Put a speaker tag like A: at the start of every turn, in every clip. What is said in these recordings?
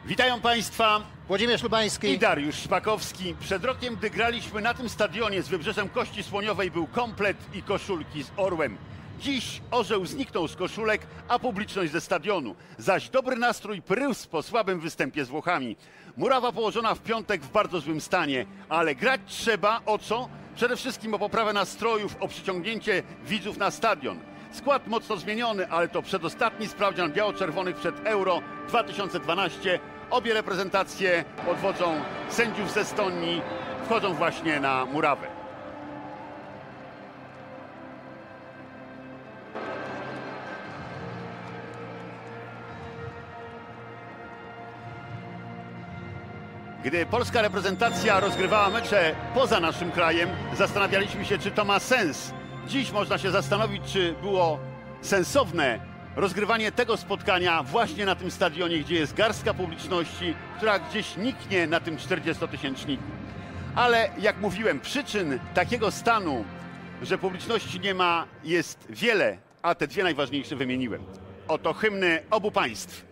A: Witają Państwa
B: Włodzimierz Lubański
A: i Dariusz Szpakowski. Przed rokiem, gdy graliśmy na tym stadionie z Wybrzeżem Kości Słoniowej, był komplet i koszulki z orłem. Dziś orzeł zniknął z koszulek, a publiczność ze stadionu. Zaś dobry nastrój pryłsł po słabym występie z Włochami. Murawa położona w piątek w bardzo złym stanie, ale grać trzeba o co? Przede wszystkim o poprawę nastrojów, o przyciągnięcie widzów na stadion. Skład mocno zmieniony, ale to przedostatni sprawdzian biało-czerwonych przed Euro 2012. Obie reprezentacje pod wodzą sędziów z Estonii wchodzą właśnie na murawę. Gdy polska reprezentacja rozgrywała mecze poza naszym krajem, zastanawialiśmy się, czy to ma sens. Dziś można się zastanowić, czy było sensowne rozgrywanie tego spotkania właśnie na tym stadionie, gdzie jest garstka publiczności, która gdzieś niknie na tym 40-tysięczniku. Ale jak mówiłem, przyczyn takiego stanu, że publiczności nie ma, jest wiele, a te dwie najważniejsze wymieniłem. Oto hymny obu państw.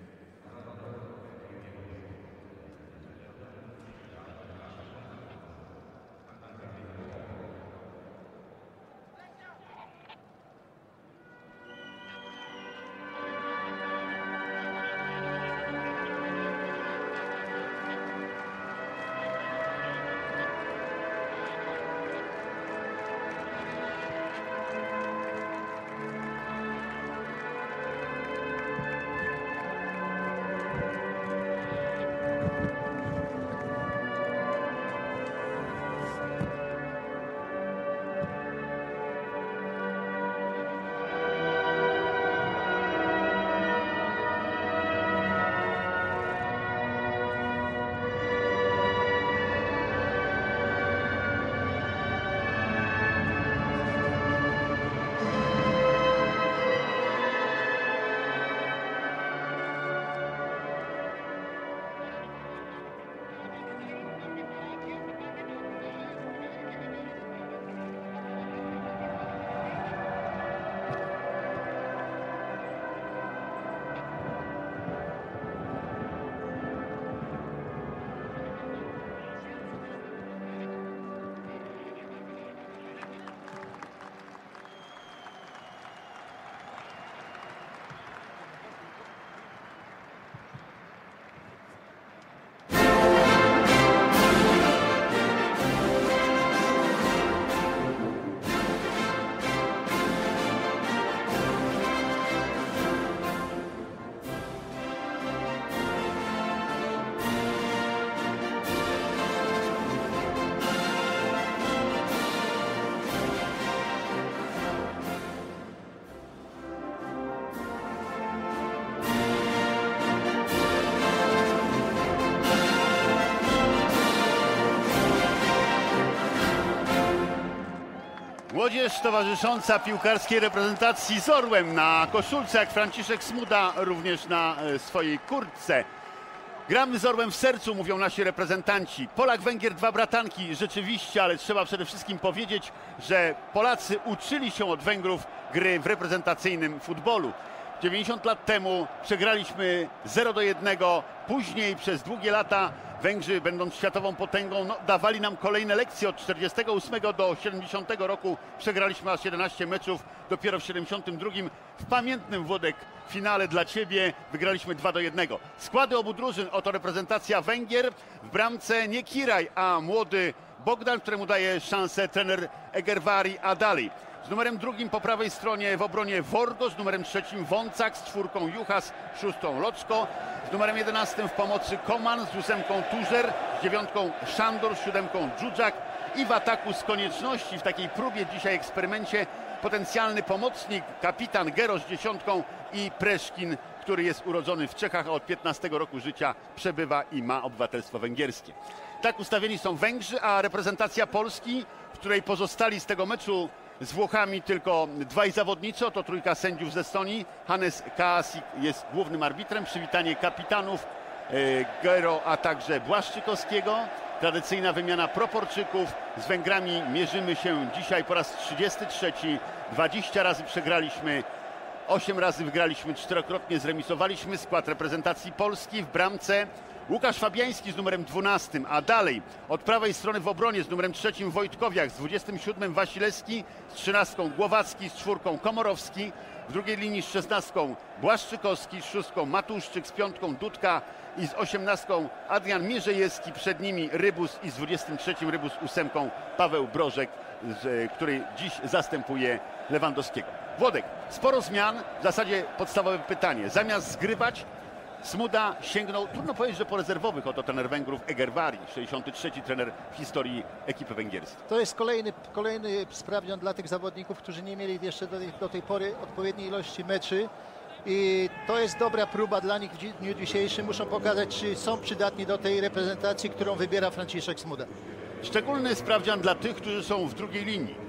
A: Młodzież towarzysząca piłkarskiej reprezentacji z orłem na koszulce, jak Franciszek Smuda, również na swojej kurtce. Gramy z orłem w sercu, mówią nasi reprezentanci. Polak-Węgier, dwa bratanki, rzeczywiście, ale trzeba przede wszystkim powiedzieć, że Polacy uczyli się od Węgrów gry w reprezentacyjnym futbolu. 90 lat temu przegraliśmy 0-1, później przez długie lata Węgrzy, będąc światową potęgą, dawali nam kolejne lekcje. Od 48 do 70 roku przegraliśmy aż 11 meczów. Dopiero w 72 w pamiętnym, Włodek, finale dla Ciebie wygraliśmy 2-1. Składy obu drużyn, oto reprezentacja Węgier. W bramce nie Kiraj, a młody Bogdan, któremu daje szansę trener Egervari Adali. Z numerem drugim po prawej stronie w obronie Worgo, z numerem trzecim Wącak, z czwórką Juchas, z szóstą Loczko, z numerem 11 w pomocy Koman, z ósemką Tużer, z dziewiątką Szandor, z siódemką Dżudżak i w ataku z konieczności, w takiej próbie dzisiaj, eksperymencie, potencjalny pomocnik, kapitan Gero z dziesiątką i Preszkin, który jest urodzony w Czechach, a od 15 roku życia przebywa i ma obywatelstwo węgierskie. Tak ustawieni są Węgrzy, a reprezentacja Polski, w której pozostali z tego meczu z Włochami tylko dwaj zawodnicy, oto trójka sędziów z Estonii. Hannes Kaasik jest głównym arbitrem. Przywitanie kapitanów Gero, a także Błaszczykowskiego. Tradycyjna wymiana proporczyków. Z Węgrami mierzymy się dzisiaj po raz 33. 20 razy przegraliśmy, 8 razy wygraliśmy, 4-krotnie zremisowaliśmy. Skład reprezentacji Polski w bramce Łukasz Fabiański z numerem 12, a dalej od prawej strony w obronie z numerem 3 Wojtkowiak, z 27 Wasilewski, z 13 Głowacki, z 4 Komorowski, w drugiej linii z 16 Błaszczykowski, z 6 Matuszczyk, z 5 Dudka i z 18 Adrian Mierzejewski, przed nimi Rybus i z 23 Rybus 8 Paweł Brożek, który dziś zastępuje Lewandowskiego. Włodek, sporo zmian, w zasadzie podstawowe pytanie. Zamiast zgrywać, Smuda sięgnął, trudno powiedzieć, że po rezerwowych, oto trener Węgrów Egervari, 63. trener w historii ekipy węgierskiej.
B: To jest kolejny sprawdzian dla tych zawodników, którzy nie mieli jeszcze do tej pory odpowiedniej ilości meczy. I to jest dobra próba dla nich w dniu dzisiejszym. Muszą pokazać, czy są przydatni do tej reprezentacji, którą wybiera Franciszek Smuda.
A: Szczególny sprawdzian dla tych, którzy są w drugiej linii.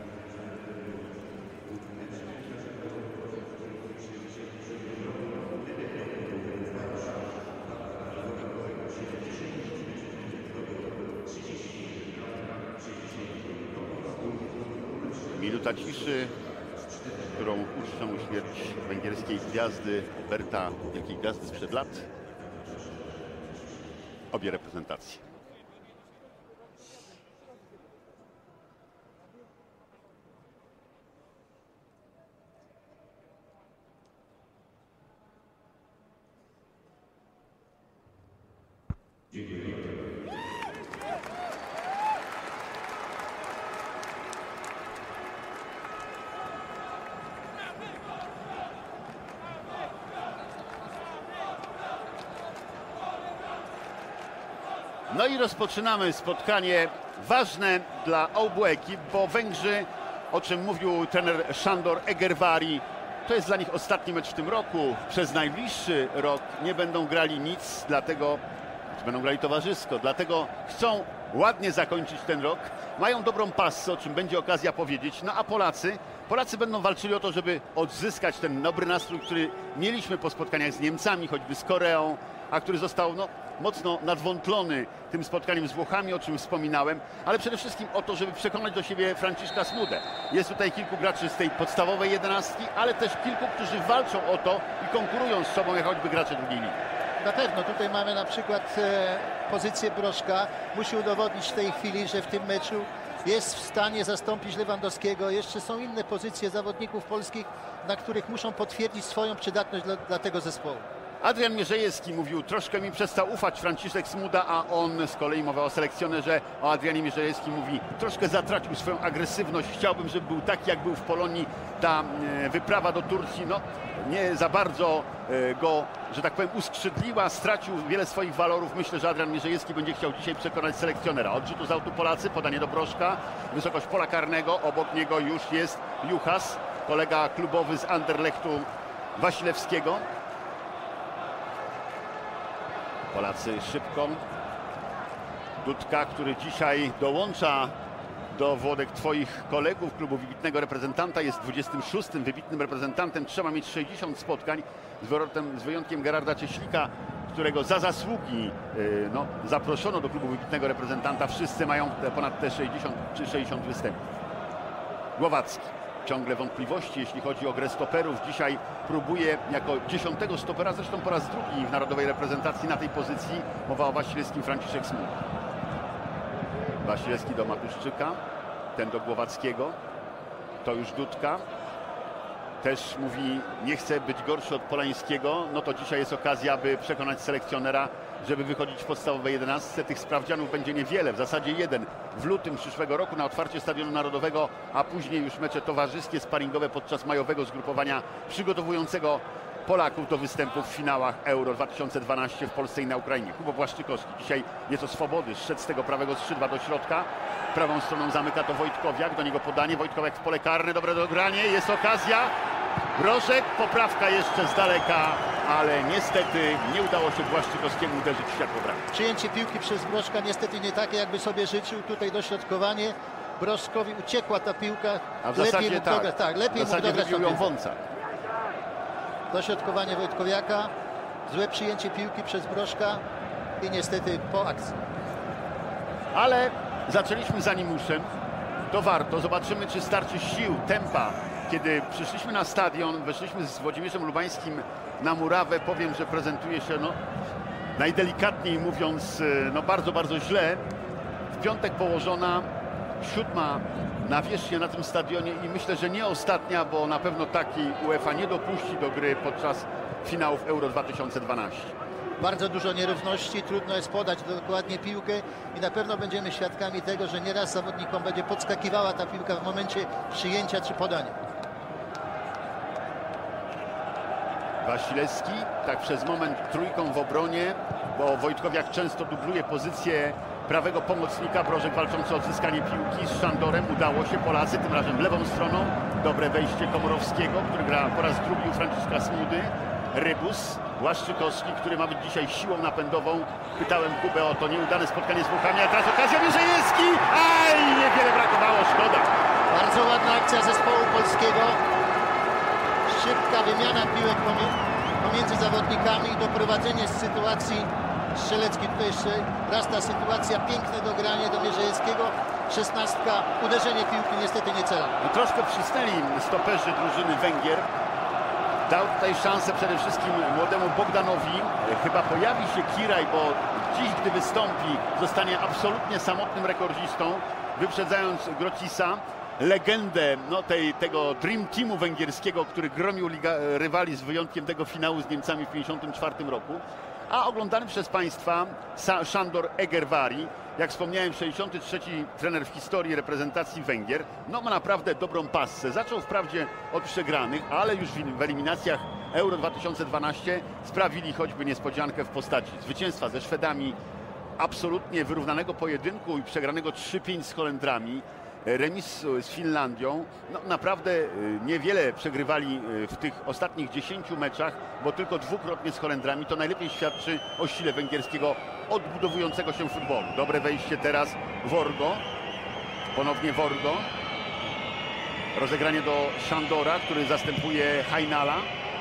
A: Minuta ciszy, którą uczczą śmierć węgierskiej gwiazdy Berta, wielkiej gwiazdy sprzed lat. Obie reprezentacje. No i rozpoczynamy spotkanie ważne dla obu ekip, bo Węgrzy, o czym mówił trener Sándor Egervari, to jest dla nich ostatni mecz w tym roku. Przez najbliższy rok nie będą grali nic, dlatego będą grali towarzysko, dlatego chcą ładnie zakończyć ten rok. Mają dobrą passę, o czym będzie okazja powiedzieć. No a Polacy będą walczyli o to, żeby odzyskać ten dobry nastrój, który mieliśmy po spotkaniach z Niemcami, choćby z Koreą, a który został mocno nadwątlony tym spotkaniem z Włochami, o czym wspominałem, ale przede wszystkim o to, żeby przekonać do siebie Franciszka Smudę. Jest tutaj kilku graczy z tej podstawowej 11, ale też kilku, którzy walczą o to i konkurują z sobą, jak choćby gracze drugiej linii.
B: Na pewno, tutaj mamy na przykład pozycję Brożka. Musi udowodnić w tej chwili, że w tym meczu jest w stanie zastąpić Lewandowskiego. Jeszcze są inne pozycje zawodników polskich, na których muszą potwierdzić swoją przydatność dla tego zespołu.
A: Adrian Mierzejewski mówił, troszkę mi przestał ufać Franciszek Smuda, a on z kolei mowa o selekcjonerze, o Adrianie Mierzejewskim mówi, troszkę zatracił swoją agresywność, chciałbym, żeby był taki, jak był w Polonii. Ta wyprawa do Turcji, no nie za bardzo go, że tak powiem, uskrzydliła, stracił wiele swoich walorów. Myślę, że Adrian Mierzejewski będzie chciał dzisiaj przekonać selekcjonera. Od rzutu z autu Polacy, podanie do Brożka, wysokość pola karnego, obok niego już jest Juchas, kolega klubowy z Anderlechtu Wasilewskiego. Polacy szybko. Dudka, który dzisiaj dołącza do, Włodek, twoich kolegów klubu wybitnego reprezentanta, jest 26. wybitnym reprezentantem, trzeba mieć 60 spotkań, z wyjątkiem Gerarda Cieślika, którego za zasługi zaproszono do klubu wybitnego reprezentanta. Wszyscy mają ponad te 60 czy 60 występów. Głowacki. Ciągle wątpliwości, jeśli chodzi o grę stoperów. Dzisiaj próbuje jako 10. stopera, zresztą po raz drugi w narodowej reprezentacji na tej pozycji. Mowa o Wasilewskim, Franciszek Smuda. Wasilewski do Matuszczyka, ten do Głowackiego. To już Dudka. Też mówi, nie chce być gorszy od Polańskiego. No to dzisiaj jest okazja, by przekonać selekcjonera, żeby wychodzić w podstawowej 11. Tych sprawdzianów będzie niewiele, w zasadzie jeden w lutym przyszłego roku na otwarcie Stadionu Narodowego, a później już mecze towarzyskie, sparingowe podczas majowego zgrupowania przygotowującego Polaków do występów w finałach Euro 2012 w Polsce i na Ukrainie. Kuba Błaszczykowski dzisiaj nieco swobody, zszedł z tego prawego skrzydła do środka. Prawą stroną zamyka to Wojtkowiak, do niego podanie, Wojtkowiak w pole karne, dobre dogranie, jest okazja. Brożek, poprawka jeszcze z daleka, ale niestety nie udało się Błaszczykowskiemu uderzyć w światło bramki.
B: Przyjęcie piłki przez Brożka niestety nie takie, jakby sobie życzył. Tutaj dośrodkowanie. Brożkowi uciekła ta piłka.
A: A w zasadzie
B: lepiej mógł dograć
A: ją Wąca.
B: Dośrodkowanie Wojtkowiaka. Złe przyjęcie piłki przez Brożka i niestety po akcji.
A: Ale zaczęliśmy za Nimuszem. To warto. Zobaczymy, czy starczy sił, tempa. Kiedy przyszliśmy na stadion, weszliśmy z Włodzimierzem Lubańskim na murawę, powiem, że prezentuje się najdelikatniej mówiąc, no bardzo, bardzo źle. W piątek położona 7. nawierzchnia na tym stadionie i myślę, że nie ostatnia, bo na pewno takiej UEFA nie dopuści do gry podczas finałów Euro 2012.
B: Bardzo dużo nierówności, trudno jest podać dokładnie piłkę i na pewno będziemy świadkami tego, że nieraz zawodnikom będzie podskakiwała ta piłka w momencie przyjęcia czy podania.
A: Wasilewski, tak przez moment trójką w obronie, bo Wojtkowiak często dubluje pozycję prawego pomocnika. Brożek walczący o odzyskanie piłki z Szandorem. Udało się, Polacy tym razem lewą stroną. Dobre wejście Komorowskiego, który gra po raz drugi u Franciszka Smudy. Rybus, Łaszczykowski, który ma być dzisiaj siłą napędową. Pytałem Kubę o to nieudane spotkanie z Włochami, a teraz okazja Mierzejewski. Aj, niewiele brakowało, szkoda.
B: Bardzo ładna akcja zespołu polskiego. Szybka wymiana piłek pomiędzy zawodnikami i doprowadzenie z sytuacji strzeleckiej. Tutaj jeszcze raz ta sytuacja, piękne dogranie do Mierzejewskiego. 16, uderzenie piłki niestety nie celem.
A: No, troszkę przysnęli stoperzy drużyny Węgier. Dał tutaj szansę przede wszystkim młodemu Bogdanowi. Chyba pojawi się Kiraj, bo dziś, gdy wystąpi, zostanie absolutnie samotnym rekordzistą, wyprzedzając Grocisa, legendę tego Dream Teamu węgierskiego, który gromił rywali z wyjątkiem tego finału z Niemcami w 1954 roku. A oglądany przez Państwa Sándor Egervary, jak wspomniałem, 63. trener w historii reprezentacji Węgier, no ma naprawdę dobrą passę. Zaczął wprawdzie od przegranych, ale już w eliminacjach Euro 2012 sprawili choćby niespodziankę w postaci zwycięstwa ze Szwedami, absolutnie wyrównanego pojedynku i przegranego 3-5 z Holendrami, remis z Finlandią. No, naprawdę niewiele przegrywali w tych ostatnich 10 meczach, bo tylko dwukrotnie z Holendrami. To najlepiej świadczy o sile węgierskiego odbudowującego się futbolu. Dobre wejście teraz Worgo. Ponownie Worgo. Rozegranie do Szandora, który zastępuje Hajnala.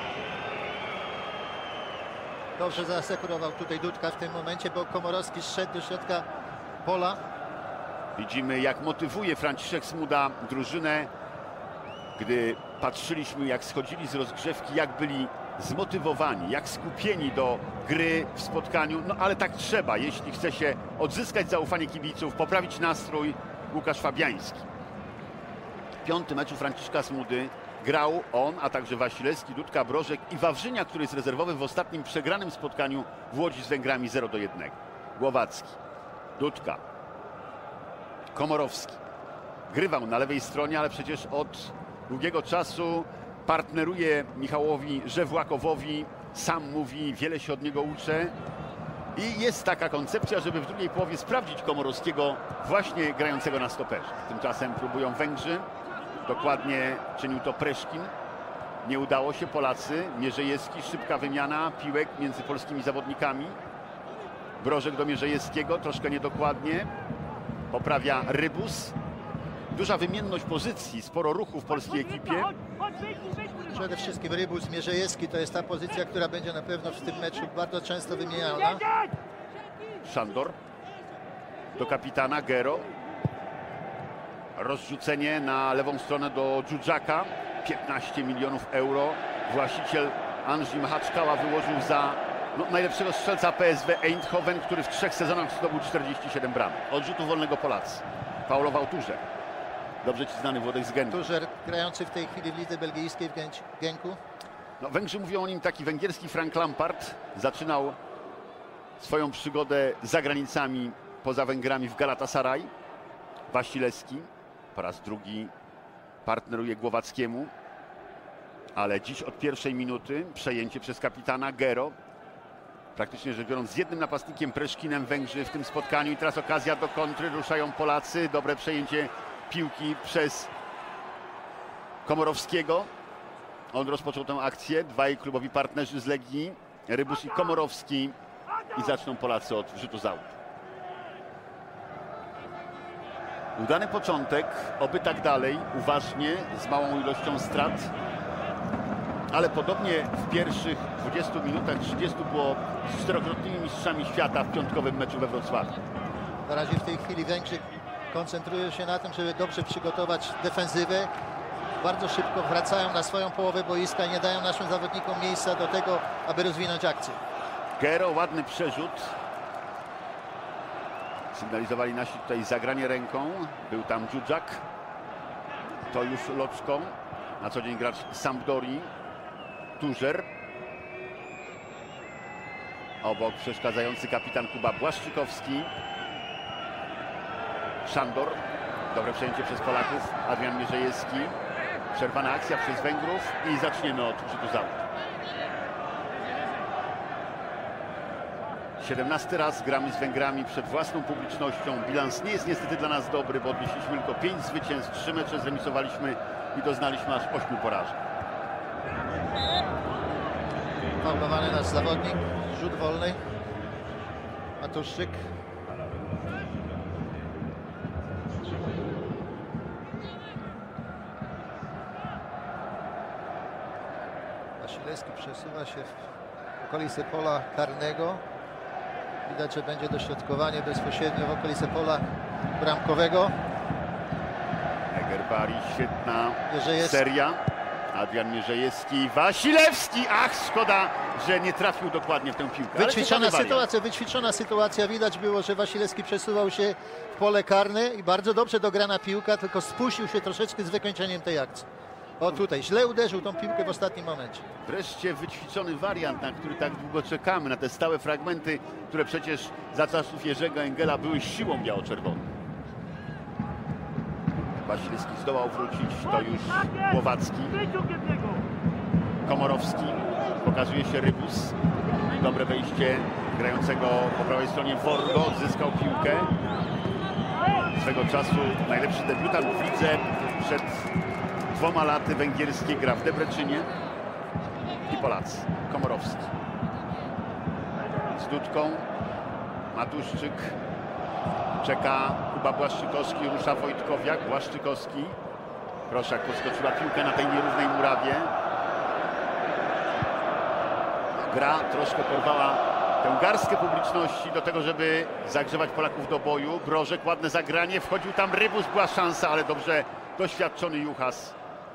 B: Dobrze zasekurował tutaj Dudka w tym momencie, bo Komorowski zszedł do środka pola.
A: Widzimy, jak motywuje Franciszek Smuda drużynę. Gdy patrzyliśmy, jak schodzili z rozgrzewki, jak byli zmotywowani, jak skupieni do gry w spotkaniu. No ale tak trzeba, jeśli chce się odzyskać zaufanie kibiców, poprawić nastrój. Łukasz Fabiański. W 5. meczu Franciszka Smudy grał on, a także Wasilewski, Dudka, Brożek i Wawrzynia, który jest rezerwowy w ostatnim przegranym spotkaniu w Łodzi z Węgrami 0-1. Głowacki, Dudka, Komorowski. Grywał na lewej stronie, ale przecież od długiego czasu partneruje Michałowi Żewłakowowi. Sam mówi, wiele się od niego uczę. I jest taka koncepcja, żeby w drugiej połowie sprawdzić Komorowskiego, właśnie grającego na stoperze. Tymczasem próbują Węgrzy. Dokładnie czynił to Preszkin. Nie udało się. Polacy. Mierzejewski, szybka wymiana piłek między polskimi zawodnikami. Brożek do Mierzejewskiego, troszkę niedokładnie. Poprawia Rybus. Duża wymienność pozycji, sporo ruchu w polskiej ekipie.
B: Przede wszystkim Rybus, Mierzejewski to jest ta pozycja, która będzie na pewno w tym meczu bardzo często wymieniana.
A: Szandor do kapitana Gero. Rozrzucenie na lewą stronę do Dżudżaka. 15 milionów euro. Właściciel Andrzej Machaczkała wyłożył za najlepszego strzelca PSW Eindhoven, który w 3 sezonach zdobył 47 bramek. Od rzutu wolnego Polacy. Faulował Tużer. Dobrze ci znany Włodek z Genku.
B: Tużer grający w tej chwili w lidze belgijskiej w Genku.
A: No, Węgrzy mówią o nim taki węgierski Frank Lampard. Zaczynał swoją przygodę za granicami, poza Węgrami w Galatasaray. Wasilewski po raz drugi partneruje Głowackiemu. Ale dziś od pierwszej minuty przejęcie przez kapitana Gero. Praktycznie rzecz biorąc z jednym napastnikiem Preszkinem Węgrzy w tym spotkaniu. I teraz okazja do kontry. Ruszają Polacy. Dobre przejęcie piłki przez Komorowskiego. On rozpoczął tę akcję. Dwaj klubowi partnerzy z Legii, Rybus i Komorowski. I zaczną Polacy od rzutu z autu. Udany początek, oby tak dalej, uważnie, z małą ilością strat. Ale podobnie w pierwszych 20 minutach 30 było z 4-krotnymi mistrzami świata w piątkowym meczu we Wrocławiu.
B: Na razie w tej chwili Węgrzy koncentrują się na tym, żeby dobrze przygotować defensywę. Bardzo szybko wracają na swoją połowę boiska i nie dają naszym zawodnikom miejsca do tego, aby rozwinąć akcję.
A: Gero, ładny przerzut. Sygnalizowali nasi tutaj zagranie ręką. Był tam Dżudżak. To już Loczko. Na co dzień gracz Sampdorii. Tużer. Obok przeszkadzający kapitan Kuba Błaszczykowski. Szandor. Dobre przejęcie przez Polaków. Adrian Mierzejewski. Przerwana akcja przez Węgrów i zaczniemy od rzutu z autu. 17 raz gramy z Węgrami przed własną publicznością. Bilans nie jest niestety dla nas dobry, bo odnieśliśmy tylko 5 zwycięstw, 3 mecze zremisowaliśmy i doznaliśmy aż 8 porażek.
B: Faulowany nasz zawodnik, rzut wolny. Matuszczyk. Wasilewski przesuwa się w okolice pola karnego. Widać, że będzie dośrodkowanie bezpośrednio w okolice pola bramkowego.
A: Egerbari, świetna
B: Mierzejewski.
A: seria. Adrian Mierzejewski, Wasilewski. Ach, szkoda, że nie trafił dokładnie w tę piłkę.
B: Wyćwiczona sytuacja. Widać było, że Wasilewski przesuwał się w pole karne i bardzo dobrze dograna piłka, tylko spuścił się troszeczkę z wykończeniem tej akcji. O tutaj, źle uderzył tą piłkę w ostatnim momencie.
A: Wreszcie wyćwiczony wariant, na który tak długo czekamy, na te stałe fragmenty, które przecież za czasów Jerzego Engela były siłą biało-czerwoną. Wasilewski zdołał wrócić, to już Głowacki. Komorowski, pokazuje się Rybus. Dobre wejście grającego po prawej stronie Worgo, zyskał piłkę. Swego czasu najlepszy debiutant w lidze przed 2 laty węgierskie, gra w Debreczynie. I Polacy. Komorowski. Z Dudką. Matuszczyk. Czeka Kuba Błaszczykowski, rusza Wojtkowiak. Błaszczykowski. Proszę, jak podskoczyła piłkę na tej nierównej murawie. Gra troszkę porwała tę garstkę publiczności do tego, żeby zagrzewać Polaków do boju. Brożek, ładne zagranie. Wchodził tam Rybus, była szansa, ale dobrze doświadczony Juchas,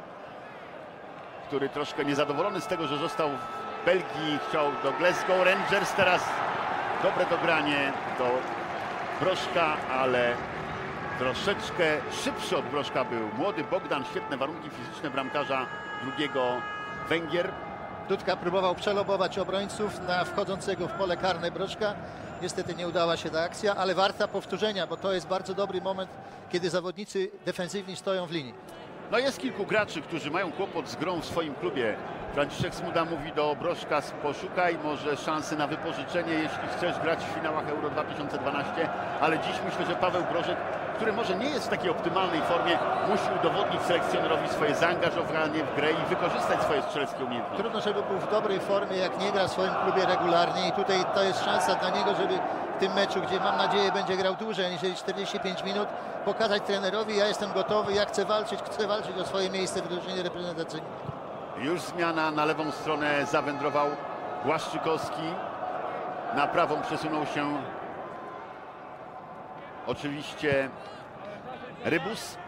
A: który troszkę niezadowolony z tego, że został w Belgii, chciał do Glasgow Rangers. Teraz dobre dogranie do Brożka, ale troszeczkę szybszy od Brożka był młody Bogdan. Świetne warunki fizyczne bramkarza drugiego Węgier.
B: Dudka próbował przelobować obrońców na wchodzącego w pole karne Brożka. Niestety nie udała się ta akcja, ale warta powtórzenia, bo to jest bardzo dobry moment, kiedy zawodnicy defensywni stoją w linii.
A: No jest kilku graczy, którzy mają kłopot z grą w swoim klubie. Franciszek Smuda mówi do Brożka: poszukaj może szansy na wypożyczenie, jeśli chcesz grać w finałach Euro 2012, ale dziś myślę, że Paweł Brożek, który może nie jest w takiej optymalnej formie, musi udowodnić selekcjonerowi swoje zaangażowanie w grę i wykorzystać swoje strzeleckie umiejętności.
B: Trudno, żeby był w dobrej formie, jak nie gra w swoim klubie regularnie i tutaj to jest szansa dla niego, żeby w tym meczu, gdzie mam nadzieję będzie grał dłużej niż 45 minut, pokazać trenerowi: ja jestem gotowy, ja chcę walczyć o swoje miejsce w drużynie reprezentacyjnej.
A: Już zmiana, na lewą stronę zawędrował Błaszczykowski, na prawą przesunął się oczywiście Rybus.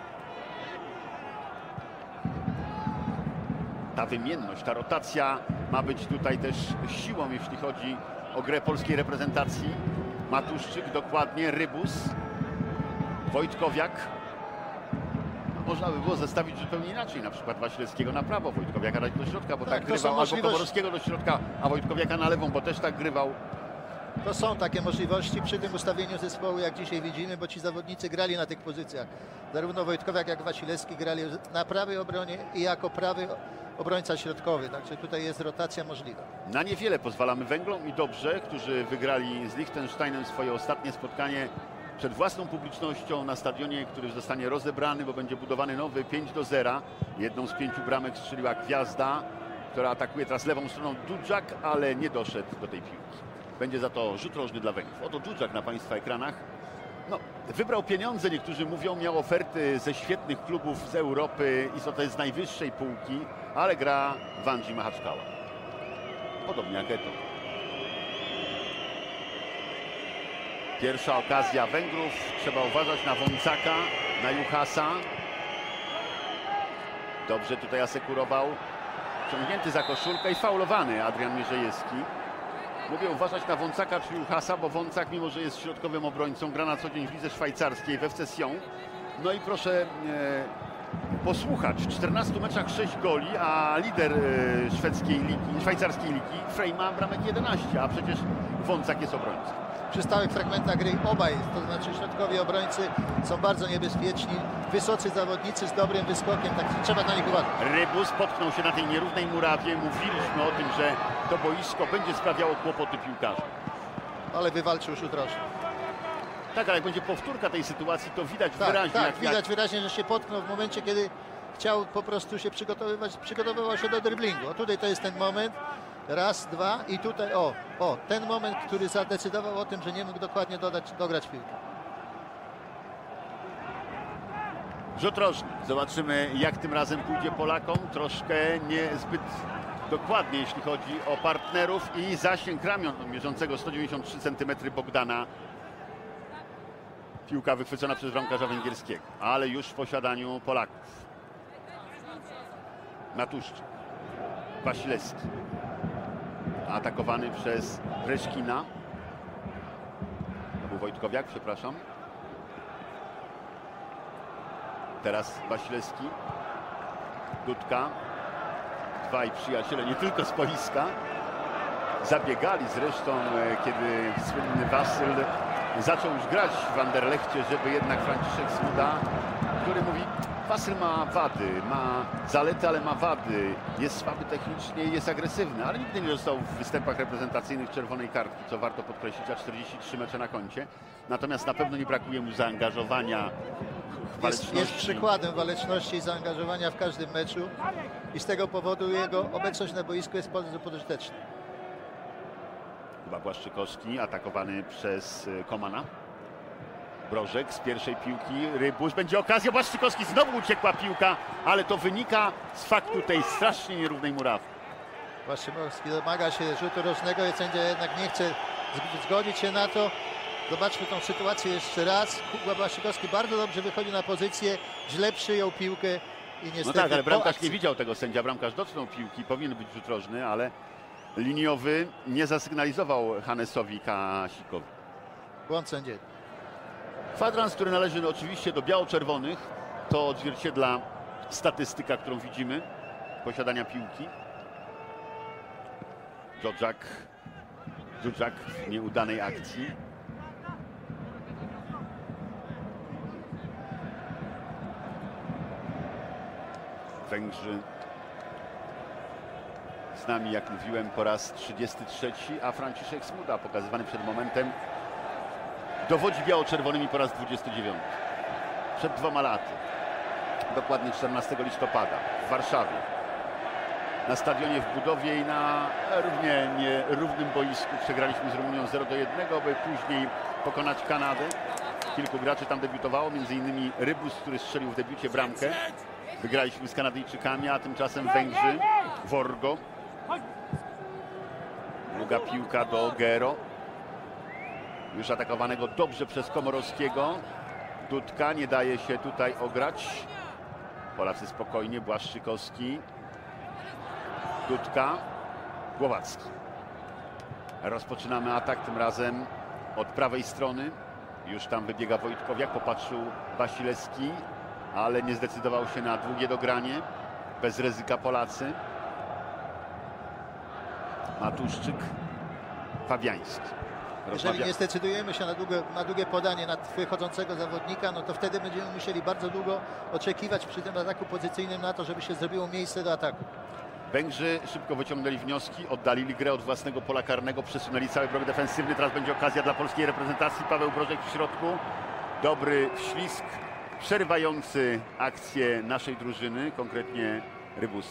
A: Ta wymienność, ta rotacja ma być tutaj też siłą, jeśli chodzi o grę polskiej reprezentacji. Matuszczyk, dokładnie, Rybus, Wojtkowiak. Można by było zestawić zupełnie inaczej, na przykład Wasilewskiego na prawo, Wojtkowiaka dać do środka, bo tak grywał, albo Komorowskiego do środka, a Wojtkowiaka na lewą, bo też tak grywał.
B: To są takie możliwości przy tym ustawieniu zespołu, jak dzisiaj widzimy, bo ci zawodnicy grali na tych pozycjach. Zarówno Wojtkowiak, jak Wasilewski grali na prawej obronie i jako prawy obrońca środkowy, także tutaj jest rotacja możliwa.
A: Na niewiele pozwalamy Węglom i dobrze, którzy wygrali z Liechtensteinem swoje ostatnie spotkanie przed własną publicznością na stadionie, który zostanie rozebrany, bo będzie budowany nowy 5-0. Jedną z 5 bramek strzeliła Gwiazda, która atakuje teraz lewą stroną Dudżak, ale nie doszedł do tej piłki. Będzie za to rzut rożny dla Węgrów. Oto Dudżak na Państwa ekranach. No, wybrał pieniądze, niektórzy mówią, miał oferty ze świetnych klubów z Europy i to jest z najwyższej półki, ale gra w Andzi Machaczkała. Podobnie jak Eto. Pierwsza okazja Węgrów. Trzeba uważać na Wącaka, na Juchasa. Dobrze tutaj asekurował. Ciągnięty za koszulkę i faulowany Adrian Mierzejewski. Mówię uważać na Wącaka czy Juhasa, bo Wącak, mimo że jest środkowym obrońcą, gra na co dzień w lidze szwajcarskiej, w FC Sion. No i proszę posłuchać, w 14 meczach 6 goli, a lider szwajcarskiej ligi, Frey ma bramek 11, a przecież Wącak jest obrońcą.
B: Przy stałych fragmentach gry obaj, to znaczy środkowi obrońcy, są bardzo niebezpieczni, wysocy zawodnicy z dobrym wyskokiem, tak trzeba na nich uważać.
A: Rybus potknął się na tej nierównej murawie, mówiliśmy o tym, że to boisko będzie sprawiało kłopoty piłkarzom.
B: Ale wywalczył rzut rożny.
A: Tak, ale jak będzie powtórka tej sytuacji, to widać
B: Tak,
A: wyraźnie.
B: tak, widać wyraźnie, że się potknął w momencie, kiedy chciał po prostu się przygotowywał się do driblingu. O, tutaj to jest ten moment. Raz, dwa i tutaj, ten moment, który zadecydował o tym, że nie mógł dokładnie dograć piłkę.
A: Rzut rożny. Zobaczymy, jak tym razem pójdzie Polakom. Troszkę niezbyt dokładnie, jeśli chodzi o partnerów i zasięg ramion mierzącego 193 cm Bogdana. Piłka wychwycona przez bramkarza węgierskiego, ale już w posiadaniu Polaków. Matuszczyk. Wasilewski. Atakowany przez Breszkina. To był Wojtkowiak, przepraszam. Teraz Wasilewski. Dudka. Dwaj przyjaciele, nie tylko z boiska. Zabiegali zresztą, kiedy słynny Wasyl zaczął już grać w Anderlechcie, żeby jednak Franciszek Smuda, który mówi: Wasyl ma wady, ma zalety, ale ma wady. Jest słaby technicznie i jest agresywny, ale nigdy nie dostał w występach reprezentacyjnych czerwonej kartki, co warto podkreślić, a 43 mecze na koncie. Natomiast na pewno nie brakuje mu zaangażowania,
B: jest przykładem waleczności i zaangażowania w każdym meczu i z tego powodu jego obecność na boisku jest bardzo pożyteczna.
A: Chyba Błaszczykowski atakowany przez Komana. Brożek z pierwszej piłki, Rybus, będzie okazja, Błaszczykowski, znowu uciekła piłka, ale to wynika z faktu tej strasznie nierównej murawy.
B: Błaszczykowski domaga się rzutu rożnego i sędzia jednak nie chce zgodzić się na to. Zobaczmy tą sytuację jeszcze raz. Błaszczykowski bardzo dobrze wychodzi na pozycję, źle przyjął piłkę i niestety...
A: No tak, ale bramkarz nie widział tego, sędzia bramkarz dotknął piłki, powinien być rzut rożny, ale liniowy nie zasygnalizował Hannesowi Kasikowi.
B: Błąd sędziego.
A: Kwadrans, który należy oczywiście do biało-czerwonych, to odzwierciedla statystyka, którą widzimy, posiadania piłki. Dżudżak w nieudanej akcji. Węgrzy z nami, jak mówiłem, po raz 33, a Franciszek Smuda, pokazywany przed momentem, dowodzi biało-czerwonymi po raz 29. Przed 2 laty, dokładnie 14 listopada w Warszawie, na stadionie w budowie i na równie nierównym boisku przegraliśmy z Rumunią 0-1, by później pokonać Kanadę. Kilku graczy tam debiutowało, m.in. Rybus, który strzelił w debiucie bramkę. Wygraliśmy z Kanadyjczykami, a tymczasem Węgrzy, Worgo. Długa piłka do Gero. Już atakowanego dobrze przez Komorowskiego. Dudka nie daje się tutaj ograć. Polacy spokojnie, Błaszczykowski. Dudka, Głowacki. Rozpoczynamy atak, tym razem od prawej strony. Już tam wybiega Wojtkowiak, popatrzył Wasilewski, ale nie zdecydował się na długie dogranie. Bez ryzyka Polacy. Matuszczyk, Fabiański.
B: Jeżeli nie zdecydujemy się na długie podanie na wychodzącego zawodnika, no to wtedy będziemy musieli bardzo długo oczekiwać przy tym ataku pozycyjnym na to, żeby się zrobiło miejsce do ataku.
A: Węgrzy szybko wyciągnęli wnioski, oddalili grę od własnego pola karnego, przesunęli cały blok defensywny. Teraz będzie okazja dla polskiej reprezentacji. Paweł Brożek w środku. Dobry wślizg, przerywający akcję naszej drużyny, konkretnie Rybusa.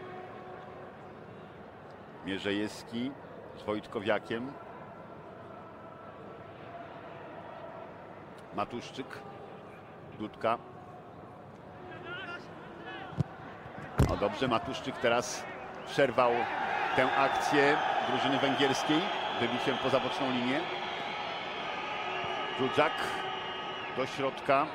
A: Mierzejewski z Wojtkowiakiem. Matuszczyk, Dudka. No dobrze, Matuszczyk teraz przerwał tę akcję drużyny węgierskiej wybiciem poza boczną linię. Dżudżak do środka.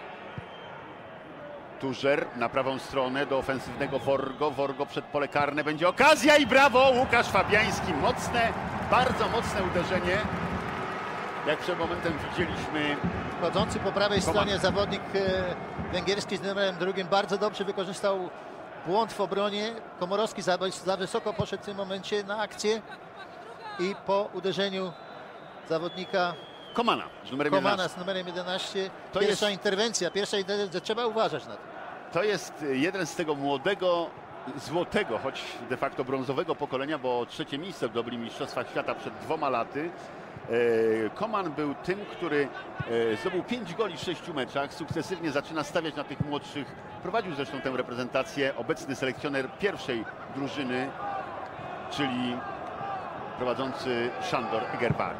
A: Tużer na prawą stronę do ofensywnego Worgo. Worgo przed pole karne, będzie okazja i brawo! Łukasz Fabiański, mocne Bardzo mocne uderzenie. Jak przed momentem widzieliśmy.
B: Wchodzący po prawej stronie zawodnik węgierski z numerem 2 bardzo dobrze wykorzystał błąd w obronie. Komorowski za wysoko poszedł w tym momencie na akcję i po uderzeniu zawodnika
A: Komana z numerem
B: Komana
A: 11.
B: z numerem 11.
A: To
B: Pierwsza
A: jest-
B: interwencja, trzeba uważać na to.
A: To jest jeden z tego młodego, złotego, choć de facto brązowego pokolenia, bo trzecie miejsce zdobyli Mistrzostwach Świata przed 2 laty. Koman był tym, który zdobył 5 goli w 6 meczach, sukcesywnie zaczyna stawiać na tych młodszych. Prowadził zresztą tę reprezentację obecny selekcjoner pierwszej drużyny, czyli prowadzący Szandor Egerward.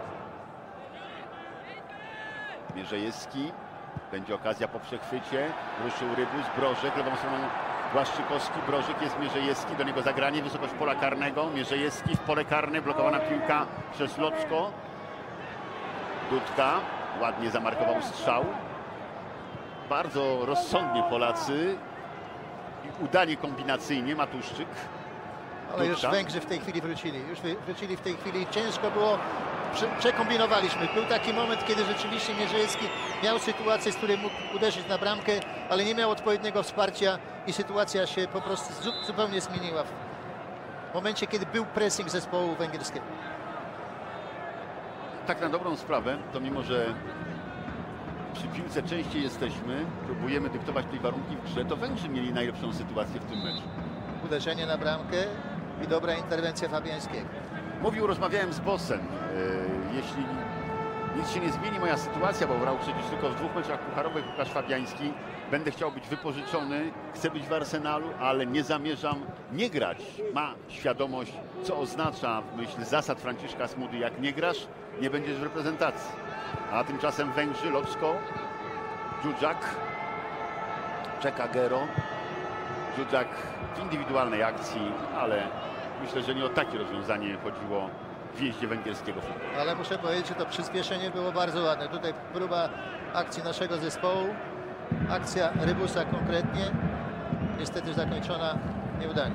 A: Mierzejewski, będzie okazja po przechwycie, ruszył Rybus, Brożek, lewą stroną Błaszczykowski, Brożek, jest Mierzejewski, do niego zagranie, wysokość pola karnego, Mierzejewski w pole karne, blokowana piłka przez Locko. Dudka ładnie zamarkował strzał. Bardzo rozsądnie Polacy i udanie kombinacyjnie Matuszczyk.
B: Ale już
A: Dudka.
B: Węgrzy w tej chwili wrócili w tej chwili. Ciężko było, przekombinowaliśmy. Był taki moment, kiedy rzeczywiście Mierzejewski miał sytuację, z której mógł uderzyć na bramkę, ale nie miał odpowiedniego wsparcia i sytuacja się po prostu zupełnie zmieniła w momencie, kiedy był pressing zespołu węgierskiego.
A: Tak na dobrą sprawę, to mimo że przy piłce częściej jesteśmy, próbujemy dyktować tej warunki w grze, to Węgrzy mieli najlepszą sytuację w tym meczu.
B: Uderzenie na bramkę i dobra interwencja Fabiańskiego.
A: Rozmawiałem z bossem, jeśli nic się nie zmieni moja sytuacja, bo grał przecież tylko w 2 meczach pucharowych Łukasz Fabiański, będę chciał być wypożyczony, chcę być w Arsenalu, ale nie zamierzam nie grać. Ma świadomość, co oznacza w myśl zasad Franciszka Smudy, jak nie grasz, nie będziesz w reprezentacji. A tymczasem Węgrzy, Locko, Dżudżak, czeka Gero, Dżudżak w indywidualnej akcji, ale myślę, że nie o takie rozwiązanie chodziło w jeździe węgierskiego futbolu.
B: Ale muszę powiedzieć, że to przyspieszenie było bardzo ładne. Tutaj próba akcji naszego zespołu. Akcja Rybusa konkretnie. Niestety zakończona nieudanie.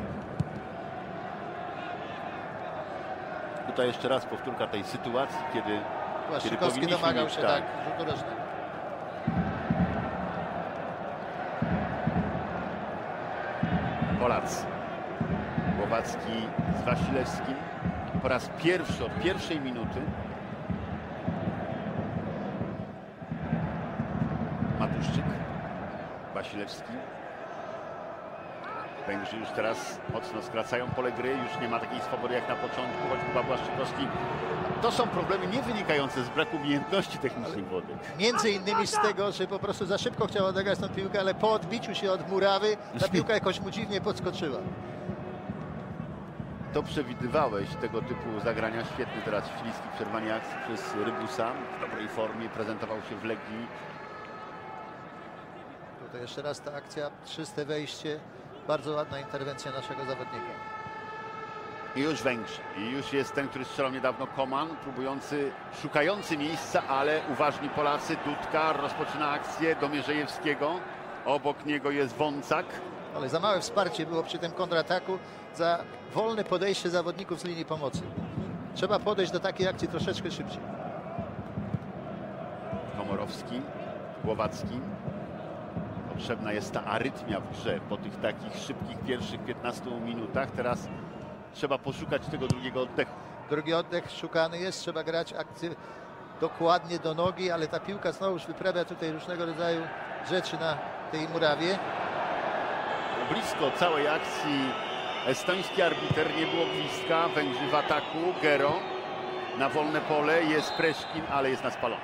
A: Tutaj jeszcze raz powtórka tej sytuacji, kiedy
B: Błaszczykowski
A: powinniśmy
B: domagał
A: mieć,
B: się
A: tak.
B: rzutu rożnego.
A: Polacy. Głowacki z Wasilewskim po raz pierwszy od pierwszej minuty. Matuszczyk, Wasilewski. Węgrzy już teraz mocno skracają pole gry, już nie ma takiej swobody jak na początku, choć chyba Błaszczykowski. To są problemy nie wynikające z braku umiejętności technicznych wody.
B: Między innymi z tego, że po prostu za szybko chciał odegrać tę piłkę, ale po odbiciu się od murawy ta piłka jakoś mu dziwnie podskoczyła.
A: To przewidywałeś tego typu zagrania. Świetny teraz śliski przerwanie akcji przez Rybusa. W dobrej formie prezentował się w Legii.
B: Tutaj jeszcze raz ta akcja, czyste wejście, bardzo ładna interwencja naszego zawodnika.
A: I już Węgrzy. I już jest ten, który strzelał niedawno, Koman, próbujący, szukający miejsca, ale uważni Polacy. Dudka rozpoczyna akcję do Mierzejewskiego. Obok niego jest Wącak.
B: Ale za małe wsparcie było przy tym kontrataku, za wolne podejście zawodników z linii pomocy. Trzeba podejść do takiej akcji troszeczkę szybciej.
A: Komorowski, Głowacki. Potrzebna jest ta arytmia w grze po tych takich szybkich pierwszych 15 minutach. Teraz trzeba poszukać tego drugiego oddechu.
B: Drugi oddech szukany jest, trzeba grać akcję dokładnie do nogi, ale ta piłka znowuż wyprawia tutaj różnego rodzaju rzeczy na tej murawie.
A: Blisko całej akcji estoński arbiter, nie było gwizdka. Węgrzy w ataku, Gero na wolne pole, jest Preszkin, ale jest na spalonie.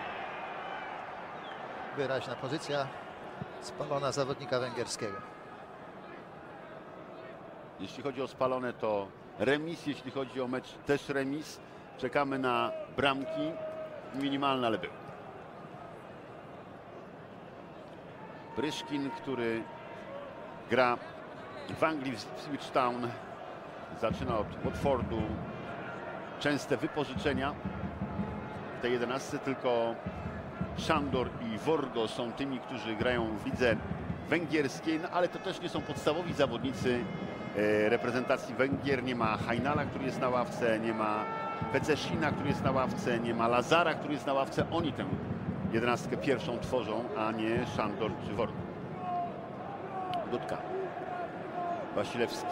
B: Wyraźna pozycja spalona zawodnika węgierskiego.
A: Jeśli chodzi o spalone, to remis, jeśli chodzi o mecz, też remis. Czekamy na bramki, minimalne, ale były. Pryszkin, który gra w Anglii, w Ipswich Town, zaczyna od Watfordu. Częste wypożyczenia w tej 11, tylko Szandor i Worgo są tymi, którzy grają w lidze węgierskiej, no ale to też nie są podstawowi zawodnicy reprezentacji Węgier. Nie ma Hajnala, który jest na ławce, nie ma Pecesina, który jest na ławce, nie ma Lazara, który jest na ławce. Oni tę 11 pierwszą tworzą, a nie Szandor czy Worn. Dudka. Wasilewski.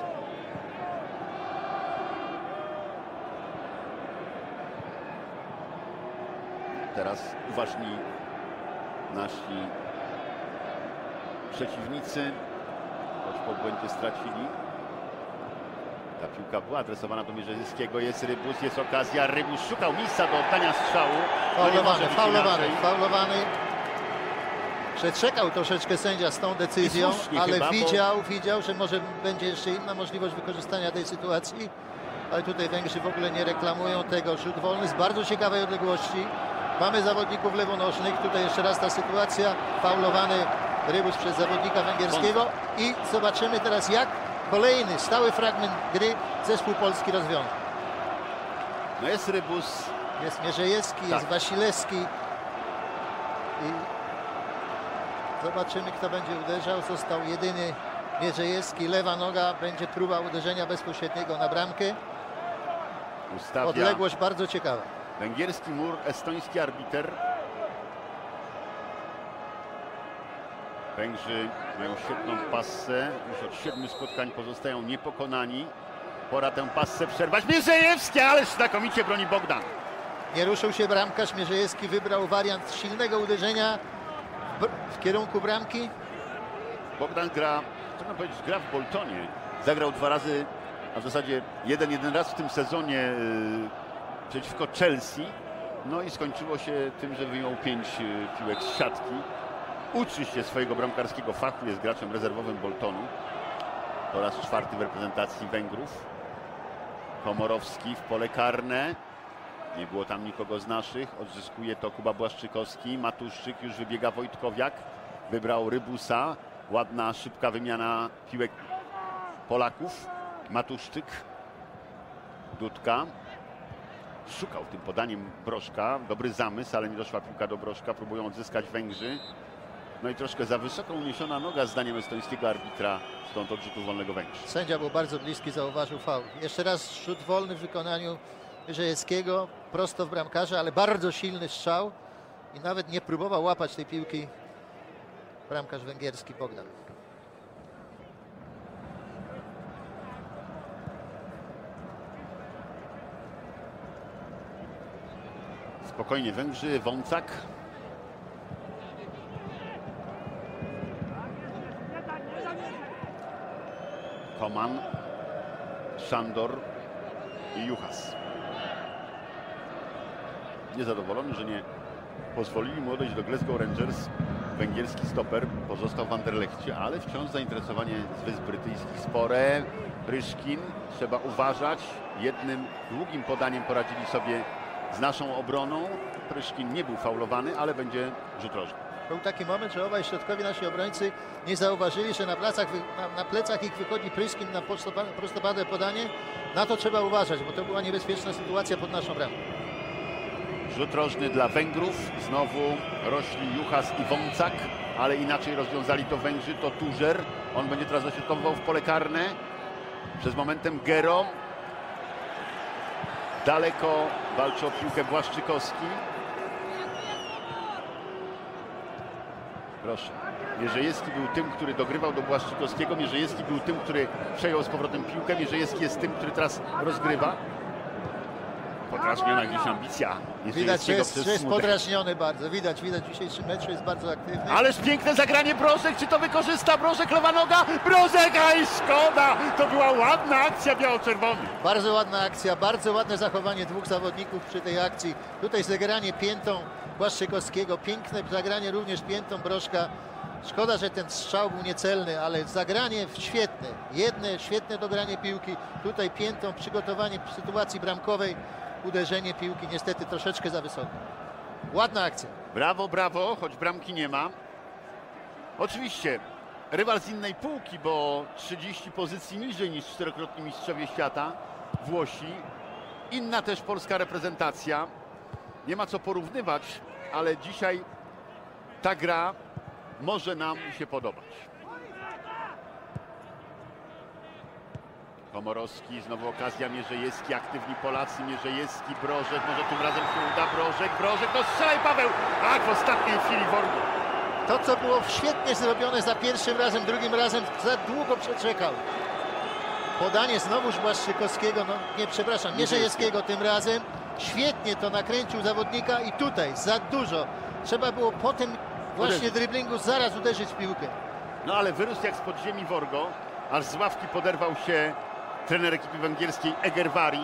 A: Teraz uważni nasi przeciwnicy, choć po błędzie stracili. Ta piłka była adresowana do Mierzejewskiego, jest Rybus, jest okazja, Rybus szukał miejsca do oddania strzału.
B: Faulowany. Przeczekał troszeczkę sędzia z tą decyzją, ale chyba, widział, że może będzie jeszcze inna możliwość wykorzystania tej sytuacji. Ale tutaj Węgrzy w ogóle nie reklamują tego. Rzut wolny z bardzo ciekawej odległości. Mamy zawodników lewonożnych. Tutaj jeszcze raz ta sytuacja. Faulowany Rybus przez zawodnika węgierskiego. I zobaczymy teraz, jak kolejny stały fragment gry zespół polski rozwiąże.
A: No jest Rybus.
B: Jest Mierzejewski, jest Wasilewski. I zobaczymy, kto będzie uderzał. Został jedyny Mierzejewski. Lewa noga, będzie próba uderzenia bezpośredniego na bramkę. Odległość bardzo ciekawa.
A: Węgierski mur, estoński arbiter. Węgrzy mają świetną passę. Już od 7 spotkań pozostają niepokonani. Pora tę passę przerwać. Mierzejewski, ależ znakomicie broni Bogdan.
B: Nie ruszył się bramkarz. Mierzejewski wybrał wariant silnego uderzenia w kierunku bramki.
A: Bogdan gra, trudno powiedzieć, gra w Boltonie. Zagrał 2 razy, a w zasadzie jeden raz w tym sezonie przeciwko Chelsea. No i skończyło się tym, że wyjął 5 piłek z siatki. Uczy się swojego bramkarskiego fachu, jest graczem rezerwowym Boltonu. Po raz 4 w reprezentacji Węgrów. Komorowski w pole karne. Nie było tam nikogo z naszych. Odzyskuje to Kuba Błaszczykowski. Matuszczyk, już wybiega Wojtkowiak. Wybrał Rybusa. Ładna, szybka wymiana piłek Polaków. Matuszczyk. Dudka. Szukał tym podaniem Brożka. Dobry zamysł, ale nie doszła piłka do Brożka. Próbują odzyskać Węgrzy. No i troszkę za wysoko uniesiona noga, zdaniem estońskiego arbitra, stąd od rzutu wolnego Węgrzy.
B: Sędzia był bardzo bliski, zauważył faul. Jeszcze raz rzut wolny w wykonaniu Mierzejewskiego, prosto w bramkarza, ale bardzo silny strzał i nawet nie próbował łapać tej piłki bramkarz węgierski Bogdan.
A: Spokojnie Węgrzy, Wącak. Koman, Szandor i Juchas. Niezadowolony, że nie pozwolili mu odejść do Glasgow Rangers. Węgierski stoper pozostał w Anderlechcie, ale wciąż zainteresowanie z Wysp Brytyjskich spore. Pryszkin, trzeba uważać. Jednym długim podaniem poradzili sobie z naszą obroną. Pryszkin nie był faulowany, ale będzie rzut rożny.
B: Był taki moment, że obaj środkowi nasi obrońcy nie zauważyli, że na plecach ich wychodzi Pryszkin na prostopadłe podanie. Na to trzeba uważać, bo to była niebezpieczna sytuacja pod naszą bramką.
A: Rzut rożny dla Węgrów. Znowu rośli Juchas i Wącak, ale inaczej rozwiązali to Węgrzy. To Tużer. On będzie teraz dośrodkowywał w pole karne. Przez momentem Gero. Daleko walczy o piłkę Błaszczykowski. Proszę. Mierzejewski był tym, który dogrywał do Błaszczykowskiego. Mierzejewski był tym, który przejął z powrotem piłkę. Mierzejewski jest tym, który teraz rozgrywa. Podrażniona gdzieś ambicja.
B: Widać, że jest podrażniony bardzo. Widać w dzisiejszym meczu, jest bardzo aktywny.
A: Ależ piękne zagranie Brożek. Czy to wykorzysta Brożek? Lewa noga. Brożek, aj szkoda. To była ładna akcja biało-czerwony.
B: Bardzo ładna akcja, bardzo ładne zachowanie dwóch zawodników przy tej akcji. Tutaj zagranie piętą Błaszczykowskiego. Piękne zagranie również piętą Brożka. Szkoda, że ten strzał był niecelny, ale zagranie świetne. Świetne dogranie piłki. Tutaj piętą, przygotowanie sytuacji bramkowej. Uderzenie piłki niestety troszeczkę za wysoko. Ładna akcja.
A: Brawo, brawo, choć bramki nie ma. Oczywiście rywal z innej półki, bo 30 pozycji niżej niż 4-krotni mistrzowie świata Włosi. Inna też polska reprezentacja. Nie ma co porównywać, ale dzisiaj ta gra może nam się podobać. Komorowski, znowu okazja, Mierzejewski, aktywni Polacy, Mierzejewski, Brożek, może tym razem się uda, Brożek, no strzelaj Paweł! Tak, w ostatniej chwili Worgo.
B: To, co było świetnie zrobione za pierwszym razem, drugim razem, za długo przeczekał. Podanie znowuż Błaszczykowskiego, no nie, przepraszam, Mierzejewskiego tym razem. Świetnie to nakręcił zawodnika i tutaj za dużo. Trzeba było po tym właśnie driblingu zaraz uderzyć w piłkę.
A: No ale wyrósł jak z podziemi Worgo, aż z ławki poderwał się trener ekipy węgierskiej Egervari.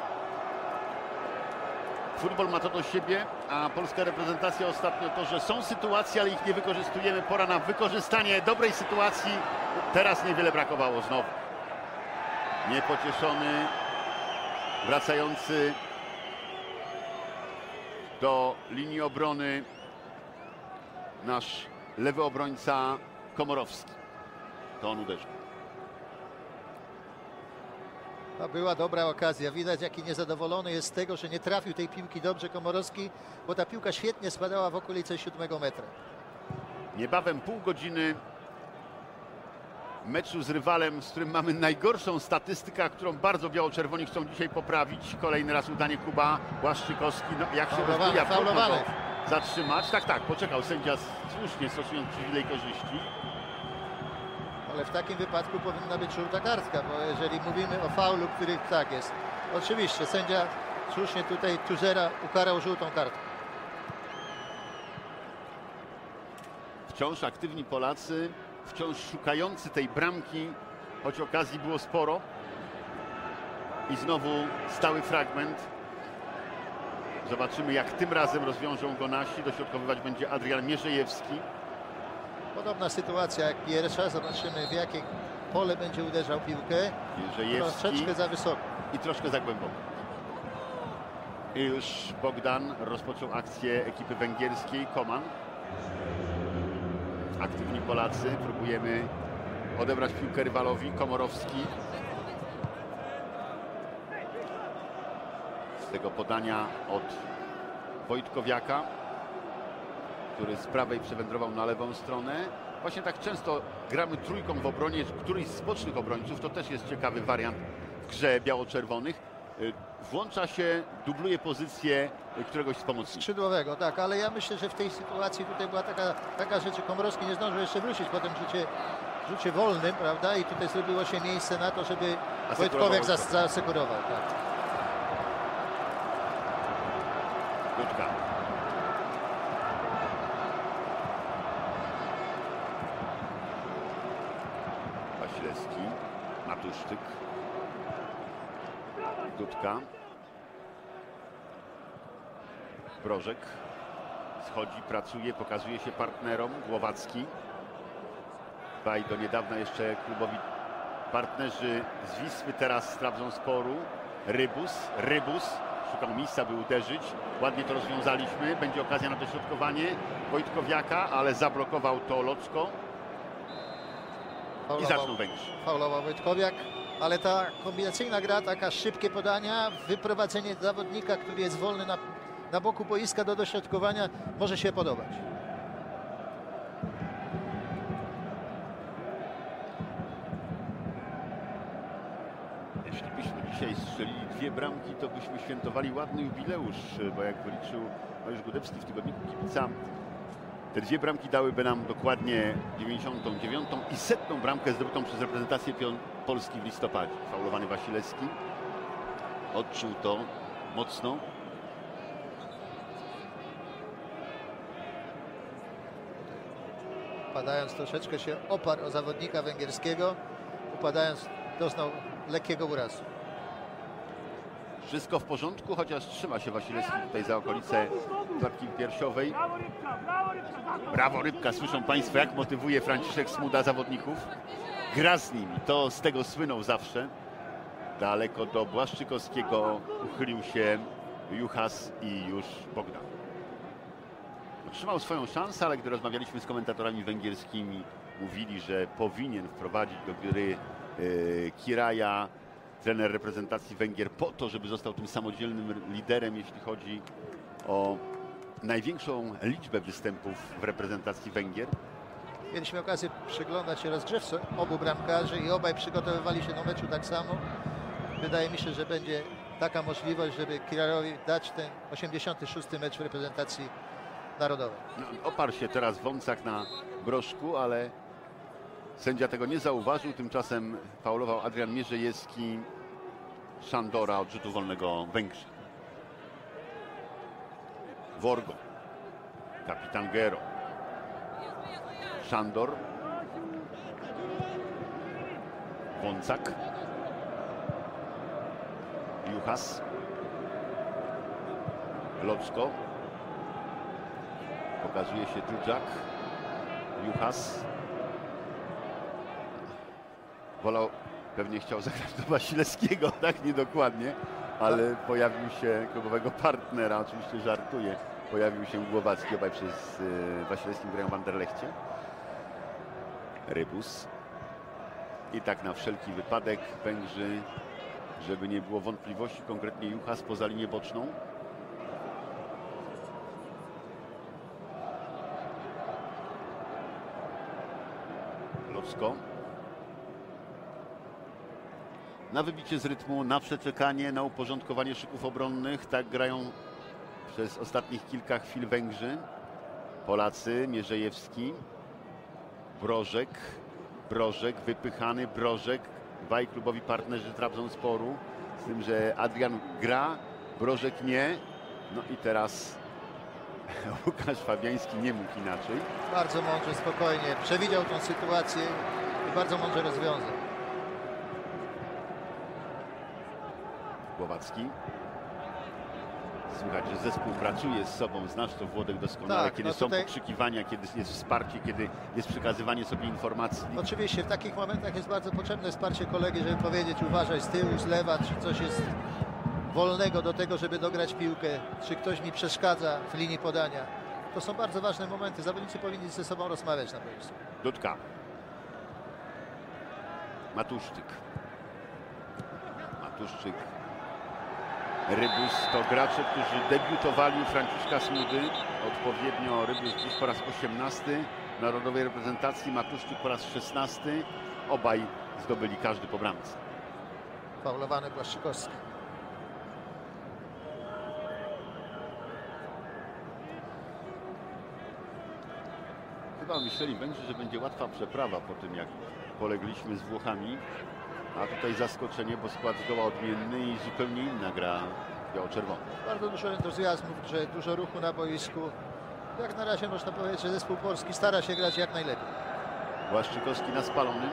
A: Futbol ma to do siebie, a polska reprezentacja ostatnio to, że są sytuacje, ale ich nie wykorzystujemy. Pora na wykorzystanie dobrej sytuacji. Teraz niewiele brakowało znowu. Niepocieszony, wracający do linii obrony nasz lewy obrońca Komorowski. To on uderzył.
B: To była dobra okazja. Widać, jaki niezadowolony jest z tego, że nie trafił tej piłki dobrze Komorowski, bo ta piłka świetnie spadała w okolice 7 metra.
A: Niebawem pół godziny meczu z rywalem, z którym mamy najgorszą statystykę, którą bardzo biało-czerwoni chcą dzisiaj poprawić. Kolejny raz udanie Kuba Błaszczykowski. No, jak się rozbija, trudno go zatrzymać. Tak, poczekał sędzia słusznie, stosując przywilej korzyści.
B: Ale w takim wypadku powinna być żółta kartka, bo jeżeli mówimy o faulu, który tak jest. Oczywiście sędzia słusznie tutaj Tuzera ukarał żółtą kartką.
A: Wciąż aktywni Polacy, wciąż szukający tej bramki, choć okazji było sporo. I znowu stały fragment. Zobaczymy, jak tym razem rozwiążą go nasi. Dośrodkowywać będzie Adrian Mierzejewski.
B: Podobna sytuacja jak pierwsza. Zobaczymy, w jakie pole będzie uderzał piłkę.
A: Mierzejewski.
B: Troszeczkę za wysoko.
A: I troszkę za głęboko. I już Bogdan rozpoczął akcję ekipy węgierskiej. Koman. Aktywni Polacy. Próbujemy odebrać piłkę rywalowi. Komorowski. Z tego podania od Wojtkowiaka, który z prawej przewędrował na lewą stronę. Właśnie tak często gramy trójką w obronie któryś z bocznych obrońców. To też jest ciekawy wariant w grze biało-czerwonych. Włącza się, dubluje pozycję któregoś z pomocników.
B: Skrzydłowego, tak, ale ja myślę, że w tej sytuacji tutaj była taka rzecz, że Komorowski nie zdążył jeszcze wrócić po tym rzucie wolnym, prawda? I tutaj zrobiło się miejsce na to, żeby Wojtkowiak zasekurował. Tak.
A: Dudka. Wasilewski, Matuszczyk, Dudka, Brożek, schodzi, pracuje, pokazuje się partnerom, Głowacki, dwaj do niedawna jeszcze klubowi partnerzy z Wisły, teraz z Trabzonsporu, Rybus, szukał miejsca, by uderzyć, ładnie to rozwiązaliśmy, będzie okazja na dośrodkowanie Wojtkowiaka, ale zablokował to Locko. I zaczną Węgrzy.
B: Faulował Wojtkowiak, ale ta kombinacyjna gra, taka szybkie podania, wyprowadzenie zawodnika, który jest wolny na boku boiska do dośrodkowania, może się podobać.
A: Jeśli byśmy dzisiaj strzelili 2 bramki, to byśmy świętowali ładny jubileusz, bo jak wyliczył Mariusz Godebski w tygodniku Kibica, te 2 bramki dałyby nam dokładnie 99. i 100. bramkę zdobytą przez reprezentację Polski w listopadzie. Faulowany Wasilewski odczuł to mocno.
B: Upadając troszeczkę się oparł o zawodnika węgierskiego, upadając doznał lekkiego urazu.
A: Wszystko w porządku, chociaż trzyma się Wasilewski tutaj za okolicę klatki piersiowej. Brawo Rybka, słyszą Państwo, jak motywuje Franciszek Smuda zawodników. Gra z nimi, to z tego słynął zawsze. Daleko do Błaszczykowskiego uchylił się Juchas i już Bogdan. Otrzymał swoją szansę, ale gdy rozmawialiśmy z komentatorami węgierskimi, mówili, że powinien wprowadzić do gry Kiraja, trener reprezentacji Węgier, po to, żeby został tym samodzielnym liderem, jeśli chodzi o największą liczbę występów w reprezentacji Węgier.
B: Mieliśmy okazję przyglądać się rozgrzewce obu bramkarzy i obaj przygotowywali się do meczu tak samo. Wydaje mi się, że będzie taka możliwość, żeby Kirarowi dać ten 86. mecz w reprezentacji narodowej.
A: No, oparł się teraz Wąsak na Brożku, ale sędzia tego nie zauważył. Tymczasem faulował Adrian Mierzejewski Szandora od rzutu wolnego Węgrzy. Worgo, kapitan Gero, Szandor, Wąsak, Juchas, Locko, pokazuje się Dudżak, Juchas, pewnie chciał zagrać do Wasilewskiego, tak niedokładnie, ale pojawił się klubowego partnera, oczywiście żartuje, pojawił się Głowacki, obaj przez Wasilewskim grają w Anderlechcie. Rybus. I tak na wszelki wypadek Węgrzy, żeby nie było wątpliwości, konkretnie Juchas poza linię boczną. Locko. Na wybicie z rytmu, na przeczekanie, na uporządkowanie szyków obronnych. Tak grają przez ostatnich kilka chwil Węgrzy. Polacy, Mierzejewski, Brożek, wypychany, Brożek, dwaj klubowi partnerzy Trabzonsporu, z tym, że Adrian gra, Brożek nie. No i teraz Łukasz Fabiański nie mógł inaczej.
B: Bardzo mądrze, spokojnie przewidział tą sytuację i bardzo mądrze rozwiązał.
A: Głowacki. Słychać, że zespół pracuje z sobą, znasz to, Włodek, doskonale,
B: Tak,
A: kiedy
B: no
A: są
B: tutaj
A: pokrzykiwania, kiedy jest wsparcie, kiedy jest przekazywanie sobie informacji.
B: oczywiście w takich momentach jest bardzo potrzebne wsparcie kolegi, żeby powiedzieć: uważaj z tyłu, z lewa, czy coś jest wolnego do tego, żeby dograć piłkę, czy ktoś mi przeszkadza w linii podania. To są bardzo ważne momenty. Zawodnicy powinni ze sobą rozmawiać na boisku.
A: Dudka. Matuszczyk. Rybus to gracze, którzy debiutowali u Franciszka Smudy. Odpowiednio Rybus dziś po raz 18 w narodowej reprezentacji, Matuszczyk po raz 16. Obaj zdobyli każdy po bramce.
B: Faulowany Błaszczykowski.
A: Chyba myśleli Węgrzy, że będzie łatwa przeprawa po tym, jak polegliśmy z Włochami. A tutaj zaskoczenie, bo skład zgoła odmienny i zupełnie inna gra biało-czerwona.
B: Bardzo dużo entuzjazmu, że dużo ruchu na boisku. Jak na razie można powiedzieć, że zespół polski stara się grać jak najlepiej.
A: Błaszczykowski na spalonym.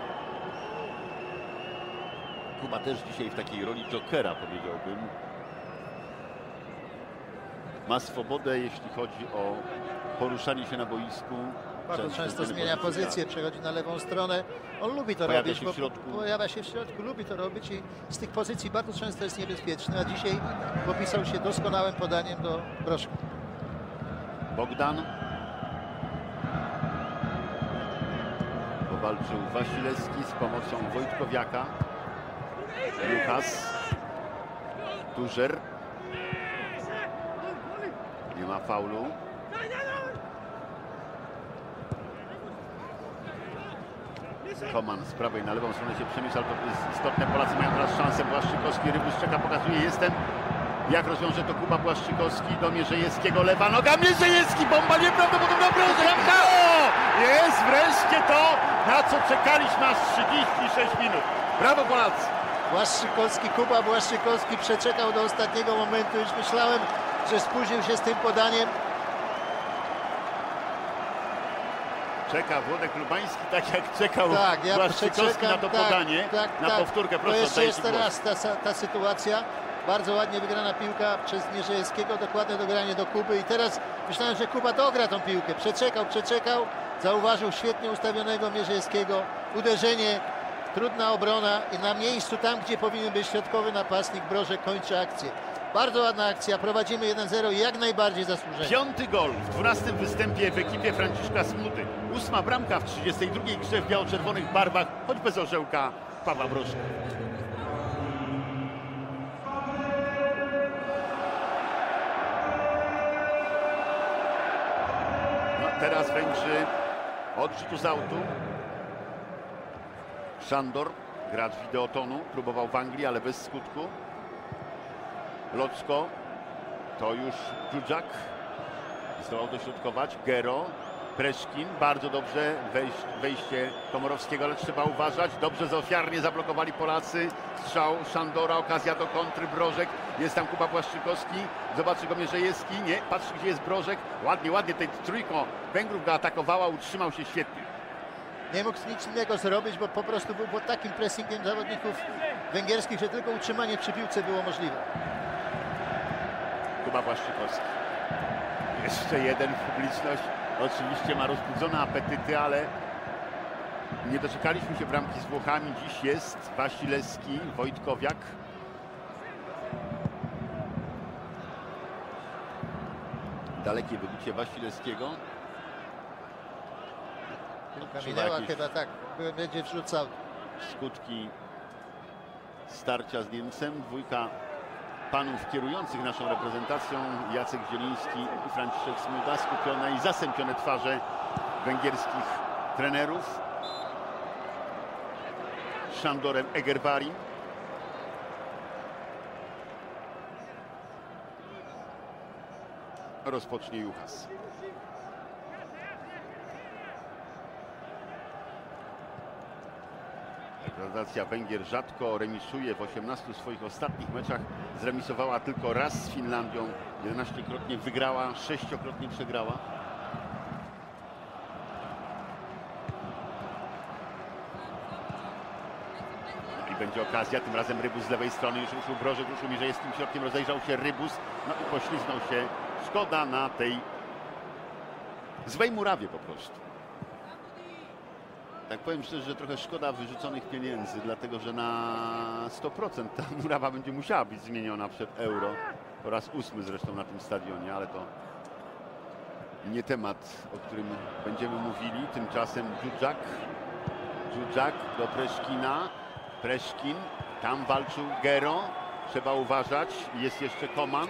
A: Kuba też dzisiaj w takiej roli jokera, powiedziałbym. Ma swobodę, jeśli chodzi o poruszanie się na boisku.
B: Bardzo często zmienia pozycję, przechodzi na lewą stronę. On lubi to
A: Pojawia
B: robić,
A: się
B: bo
A: w środku.
B: pojawia się w środku, lubi to robić i z tych pozycji bardzo często jest niebezpieczny, a dzisiaj popisał się doskonałym podaniem do Brożka.
A: Bogdan. Powalczył Wasilewski z pomocą Wojtkowiaka. Juchas. Tużer. Nie ma faulu. Koman z prawej na lewą stronę się przemieszczał, to jest istotne. Polacy mają teraz szansę. Błaszczykowski, Rybus czeka, pokazuje: jestem. Jak rozwiąże to Kuba Błaszczykowski do Mierzejewskiego, lewa noga, Mierzejewski, bomba nieprawdopodobna, bramka! Jest wreszcie to, na co czekaliśmy aż 36 minut. Brawo Polacy!
B: Błaszczykowski, Kuba Błaszczykowski przeczekał do ostatniego momentu. Już myślałem, że spóźnił się z tym podaniem.
A: Czeka Włodek Lubański, tak jak czekał
B: Ja
A: Błaszczykowski na to podanie, na powtórkę.
B: To
A: Proszę,
B: jeszcze jest
A: głos.
B: teraz ta sytuacja. Bardzo ładnie wygrana piłka przez Mierzejewskiego, dokładne dogranie do Kuby i teraz myślałem, że Kuba dogra tą piłkę. Przeczekał, zauważył świetnie ustawionego Mierzejewskiego. Uderzenie, trudna obrona i na miejscu, tam gdzie powinien być środkowy napastnik, Brożek kończy akcję. Bardzo ładna akcja, prowadzimy 1-0 i jak najbardziej zasłużenie.
A: 5. gol w 12. występie w ekipie Franciszka Smudy. 8. bramka w 32. grze w biało-czerwonych barwach, choć bez orzełka Pawła Brożka. No, teraz Węgrzy Od rzutu z autu. Szandor, gracz Wideotonu, próbował w Anglii, ale bez skutku. Locko, to już Dżudżak. Zdołał dośrodkować. Gero, Preszkin, bardzo dobrze wejście Komorowskiego, ale trzeba uważać. Dobrze, ofiarnie zablokowali Polacy. Strzał Szandora, okazja do kontry. Brożek, jest tam Kuba Błaszczykowski. Zobaczy go Mierzejewski. Nie, patrzy gdzie jest Brożek. Ładnie, ładnie tej trójką Węgrów go atakowała, utrzymał się świetnie.
B: Nie mógł nic innego zrobić, bo po prostu był pod takim pressingiem zawodników węgierskich, że tylko utrzymanie przy piłce było możliwe.
A: Kuba Błaszczykowski. Jeszcze jeden. Publiczność oczywiście ma rozbudzone apetyty, ale nie doczekaliśmy się bramki z Włochami. Dziś jest Wasilewski, Wojtkowiak. Dalekie wybicie Wasilewskiego.
B: Piłka minęła chyba, tak, będzie wrzucał.
A: Skutki starcia z Niemcem. Dwójka panów kierujących naszą reprezentacją, Jacek Zieliński i Franciszek Smuda, skupione i zasępione twarze węgierskich trenerów. Szandorem Egerbarim. Rozpocznie Juchas. Reprezentacja Węgier rzadko remisuje. W 18 swoich ostatnich meczach zremisowała tylko raz z Finlandią. 11-krotnie wygrała, 6-krotnie przegrała. No i będzie okazja, tym razem Rybus z lewej strony. Już ruszył Brożek, ruszył Mierzejewskim środkiem, rozejrzał się Rybus. No i pośliznął się. Szkoda na tej złej murawie po prostu. Tak powiem szczerze, że trochę szkoda wyrzuconych pieniędzy, dlatego że na 100% ta murawa będzie musiała być zmieniona przed Euro. Po raz 8 zresztą na tym stadionie, ale to nie temat, o którym będziemy mówili. Tymczasem Dżudżak do Preszkina. Preszkin, tam walczył Gero. Trzeba uważać, jest jeszcze Koman.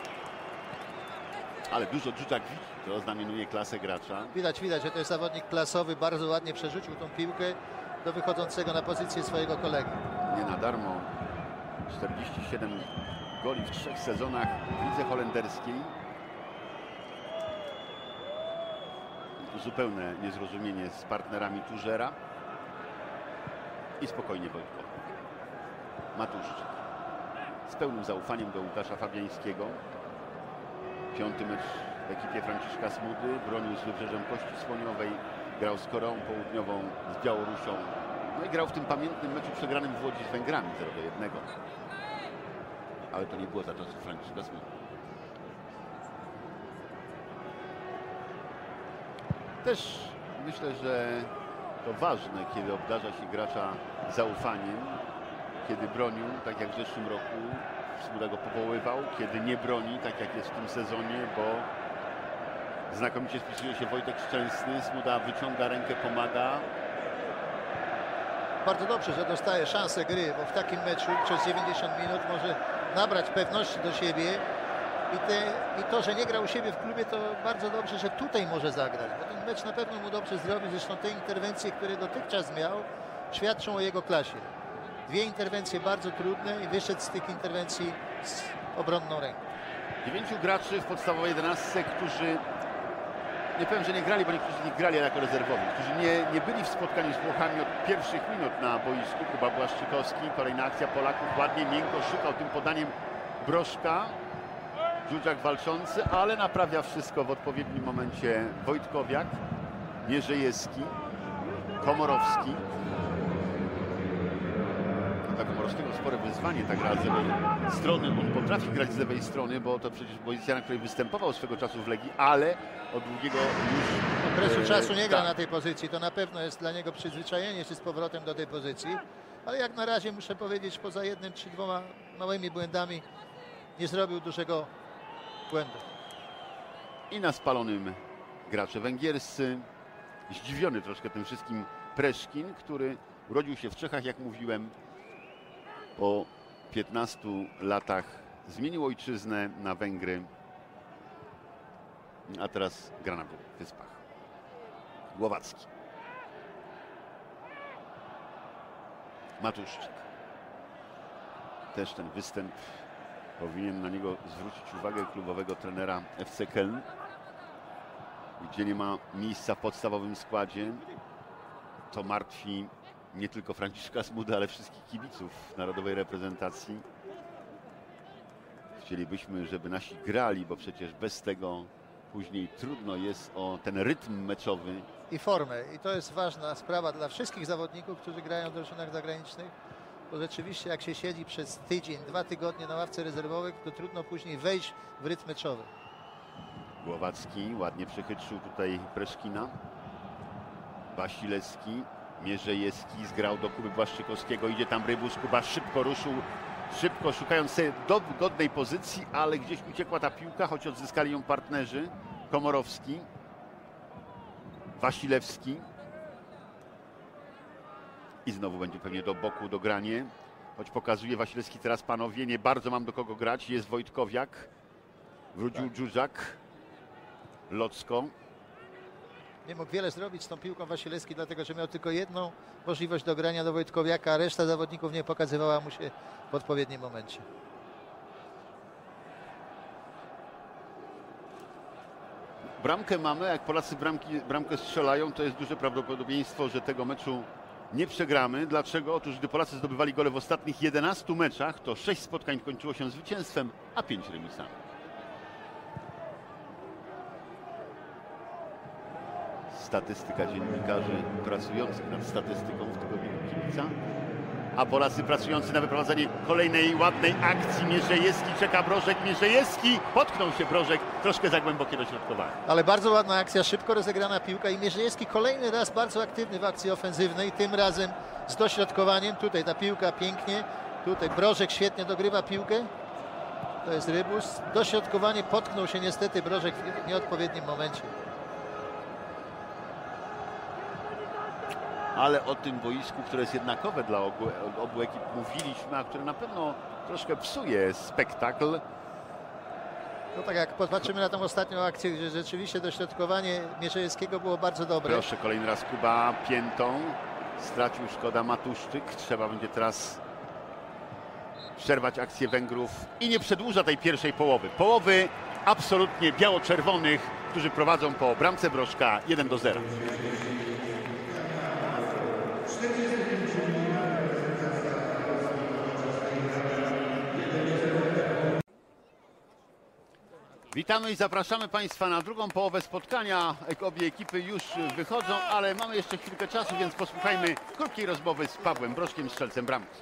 A: Ale dużo Dżudżak widzi. To znamienuje klasę gracza.
B: Widać, że to jest zawodnik klasowy, bardzo ładnie przerzucił tą piłkę do wychodzącego na pozycję swojego kolegi.
A: Nie na darmo 47 goli w 3 sezonach w lidze holenderskiej. Zupełne niezrozumienie z partnerami Tużera. I spokojnie Wojtko. Matuszczyk z pełnym zaufaniem do Łukasza Fabiańskiego. 5. mecz w ekipie Franciszka Smudy. Bronił z Wybrzeżem Kości Słoniowej. Grał z Koreą Południową, z Białorusią. No i grał w tym pamiętnym meczu przegranym w Łodzi z Węgrami 0-1. Ale to nie było za czasów Franciszka Smudy. Też myślę, że to ważne, kiedy obdarza się gracza zaufaniem. Kiedy bronił, tak jak w zeszłym roku, Smuda go powoływał, kiedy nie broni, tak jak jest w tym sezonie, bo znakomicie spisuje się Wojtek Szczęsny. Smuda wyciąga rękę, pomaga.
B: Bardzo dobrze, że dostaje szansę gry, bo w takim meczu przez 90 minut może nabrać pewności do siebie i to, że nie grał u siebie w klubie, to bardzo dobrze, że tutaj może zagrać, bo ten mecz na pewno mu dobrze zrobi. Zresztą te interwencje, które dotychczas miał, świadczą o jego klasie. 2 interwencje bardzo trudne i wyszedł z tych interwencji z obronną ręką.
A: 9 graczy w podstawowej 11, którzy, nie powiem, że nie grali, bo niektórzy z nich grali jako rezerwowi, którzy nie byli w spotkaniu z Włochami od pierwszych minut na boisku. Kuba Błaszczykowski, kolejna akcja Polaków, ładnie, miękko, szukał tym podaniem Brożka. Dżudżak walczący, ale naprawia wszystko w odpowiednim momencie Wojtkowiak, Mierzejewski, Komorowski. Dla Komorowskiego spore wyzwanie ta gra z lewej strony. On potrafi grać z lewej strony, bo to przecież pozycja, na której występował swego czasu w Legii, ale od długiego już
B: Okresu czasu nie gra
A: tak.
B: na tej pozycji. To na pewno jest dla niego przyzwyczajenie się z powrotem do tej pozycji. Ale jak na razie muszę powiedzieć, poza 1 czy 2 małymi błędami nie zrobił dużego błędu.
A: I na spalonym gracze węgierscy. Zdziwiony troszkę tym wszystkim Preszkin, który urodził się w Czechach, jak mówiłem. Po 15 latach zmienił ojczyznę na Węgry, a teraz gra na Wyspach. Głowacki. Matuszczyk. Też ten występ powinien na niego zwrócić uwagę klubowego trenera FC Köln, gdzie nie ma miejsca w podstawowym składzie. To martwi nie tylko Franciszka Smudę, ale wszystkich kibiców narodowej reprezentacji. Chcielibyśmy, żeby nasi grali, bo przecież bez tego później trudno jest o ten rytm meczowy.
B: I formę. I to jest ważna sprawa dla wszystkich zawodników, którzy grają w drużynach zagranicznych. Bo rzeczywiście jak się siedzi przez tydzień, 2 tygodnie na ławce rezerwowych, to trudno później wejść w rytm meczowy.
A: Głowacki ładnie przechytrzył tutaj Preszkina. Wasilewski, Mierzejewski zgrał do Kuby Błaszczykowskiego. Idzie tam Rybus, Kuba szybko ruszył, szybko szukając sobie godnej pozycji, ale gdzieś uciekła ta piłka, choć odzyskali ją partnerzy. Komorowski, Wasilewski. I znowu będzie pewnie do boku dogranie. Choć pokazuje Wasilewski teraz, panowie, nie bardzo mam do kogo grać. Jest Wojtkowiak, wrócił Dżużak, Locko.
B: Nie mógł wiele zrobić z tą piłką Wasilewski, dlatego że miał tylko jedną możliwość do grania do Wojtkowiaka, a reszta zawodników nie pokazywała mu się w odpowiednim momencie.
A: Bramkę mamy, jak Polacy bramkę strzelają, to jest duże prawdopodobieństwo, że tego meczu nie przegramy. Dlaczego? Otóż gdy Polacy zdobywali gole w ostatnich 11 meczach, to 6 spotkań kończyło się zwycięstwem, a 5 remisami. Statystyka dziennikarzy pracujących nad statystyką w tygodniku Kibica. A Polacy pracujący na wyprowadzenie kolejnej ładnej akcji. Mierzejewski, czeka Brożek, Mierzejewski. Potknął się Brożek, troszkę za głębokie dośrodkowanie.
B: Ale bardzo ładna akcja, szybko rozegrana piłka i Mierzejewski kolejny raz bardzo aktywny w akcji ofensywnej, tym razem z dośrodkowaniem. Tutaj ta piłka pięknie, tutaj Brożek świetnie dogrywa piłkę. To jest Rybus. Dośrodkowanie, potknął się niestety Brożek w nieodpowiednim momencie.
A: Ale o tym boisku, które jest jednakowe dla obu ekip mówiliśmy, a które na pewno troszkę psuje spektakl.
B: No tak jak popatrzymy na tą ostatnią akcję, gdzie rzeczywiście dośrodkowanie Mierzejewskiego było bardzo dobre.
A: Proszę, kolejny raz Kuba piętą. Stracił, szkoda, Matuszczyk. Trzeba będzie teraz przerwać akcję Węgrów i nie przedłuża tej pierwszej połowy. Połowy absolutnie biało-czerwonych, którzy prowadzą po bramce Brożka 1-0. Witamy i zapraszamy Państwa na drugą połowę spotkania. Obie ekipy już wychodzą, ale mamy jeszcze chwilkę czasu, więc posłuchajmy krótkiej rozmowy z Pawłem Brożkiem, strzelcem bramki.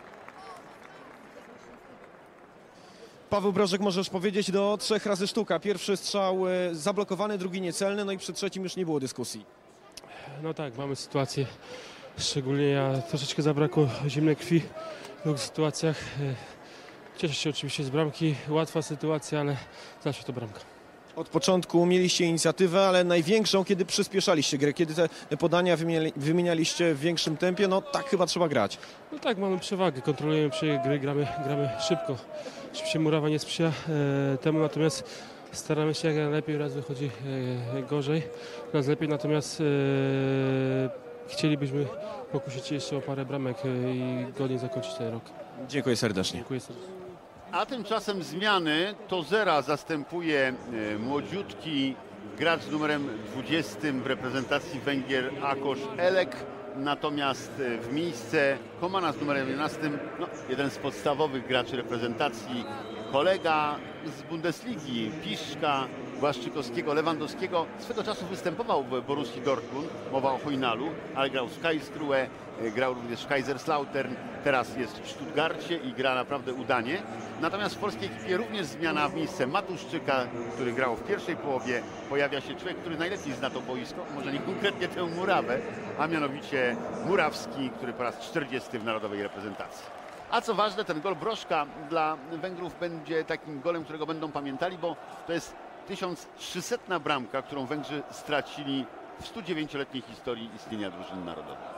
C: Paweł Brożek, możesz powiedzieć, do 3 razy sztuka. Pierwszy strzał zablokowany, drugi niecelny, no i przy trzecim już nie było dyskusji.
D: No tak, mamy sytuację, szczególnie ja troszeczkę zabrakło zimnej krwi w dwóch sytuacjach. Cieszę się oczywiście z bramki, łatwa sytuacja, ale zawsze to bramka.
C: Od początku mieliście inicjatywę, ale największą, kiedy przyspieszaliście grę, kiedy te podania wymienialiście w większym tempie, no tak chyba trzeba grać.
D: No tak, mamy przewagę, kontrolujemy przebieg gry, gramy szybko. Oczywiście murawa nie sprzyja temu, natomiast staramy się jak najlepiej, raz wychodzi gorzej, raz lepiej, natomiast chcielibyśmy pokusić się jeszcze o parę bramek i godnie zakończyć ten rok.
C: Dziękuję serdecznie.
D: Dziękuję serdecznie.
A: A tymczasem zmiany. Tozera zastępuje młodziutki gracz z numerem 20 w reprezentacji Węgier Ákos Elek. Natomiast w miejsce Komana z numerem 11, no, jeden z podstawowych graczy reprezentacji, kolega z Bundesligi, Piszczka, Błaszczykowskiego, Lewandowskiego. Swego czasu występował w Borussii Dortmund, mowa o Hojnalu, ale grał w Karlsruhe, grał również w Kaiserslautern, teraz jest w Stuttgarcie i gra naprawdę udanie. Natomiast w polskiej ekipie również zmiana. W miejsce Matuszczyka, który grał w pierwszej połowie, pojawia się człowiek, który najlepiej zna to boisko, może nie konkretnie tę murawę, a mianowicie Murawski, który po raz 40 w narodowej reprezentacji. A co ważne, ten gol Brożka dla Węgrów będzie takim golem, którego będą pamiętali, bo to jest 1300 bramka, którą Węgrzy stracili w 109-letniej historii istnienia drużyny narodowej.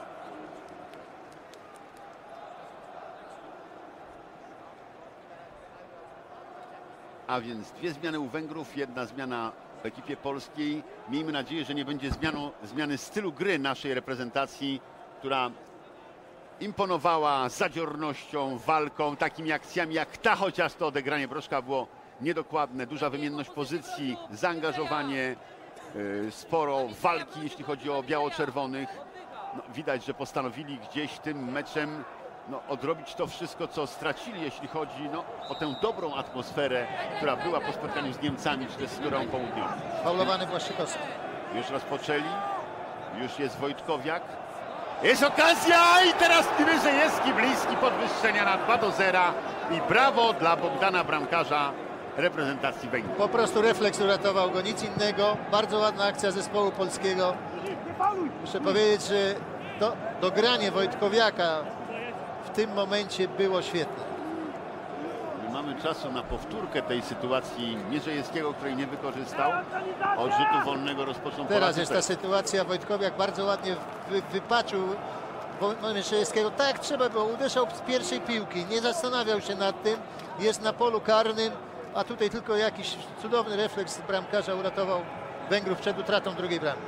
A: A więc 2 zmiany u Węgrów, 1 zmiana w ekipie polskiej. Miejmy nadzieję, że nie będzie zmiany stylu gry naszej reprezentacji, która imponowała zadziornością, walką, takimi akcjami jak ta, chociaż to odegranie Brożka było niedokładne, duża wymienność pozycji, zaangażowanie, sporo walki, jeśli chodzi o biało-czerwonych. No, widać, że postanowili gdzieś tym meczem odrobić to wszystko, co stracili, jeśli chodzi o tę dobrą atmosferę, która była po spotkaniu z Niemcami, czy też z Koreą Południową.
B: Faulowany Błaszczykowski.
A: Już rozpoczęli, już jest Wojtkowiak. Jest okazja i teraz Tywyżejewski bliski podwyższenia na 2-0 i brawo dla Bogdana, bramkarza reprezentacji Węgier.
B: Po prostu refleks uratował go, nic innego. Bardzo ładna akcja zespołu polskiego. Muszę powiedzieć, że dogranie Wojtkowiaka w tym momencie było świetne.
A: Nie mamy czasu na powtórkę tej sytuacji Mierzejewskiego, której nie wykorzystał. Od rzutu wolnego rozpoczął
B: Teraz jest ta sytuacja. Wojtkowiak bardzo ładnie wypaczył Mierzejewskiego. Tak jak trzeba było, uderzał z pierwszej piłki, nie zastanawiał się nad tym. Jest na polu karnym, a tutaj tylko jakiś cudowny refleks bramkarza uratował Węgrów przed utratą drugiej bramki.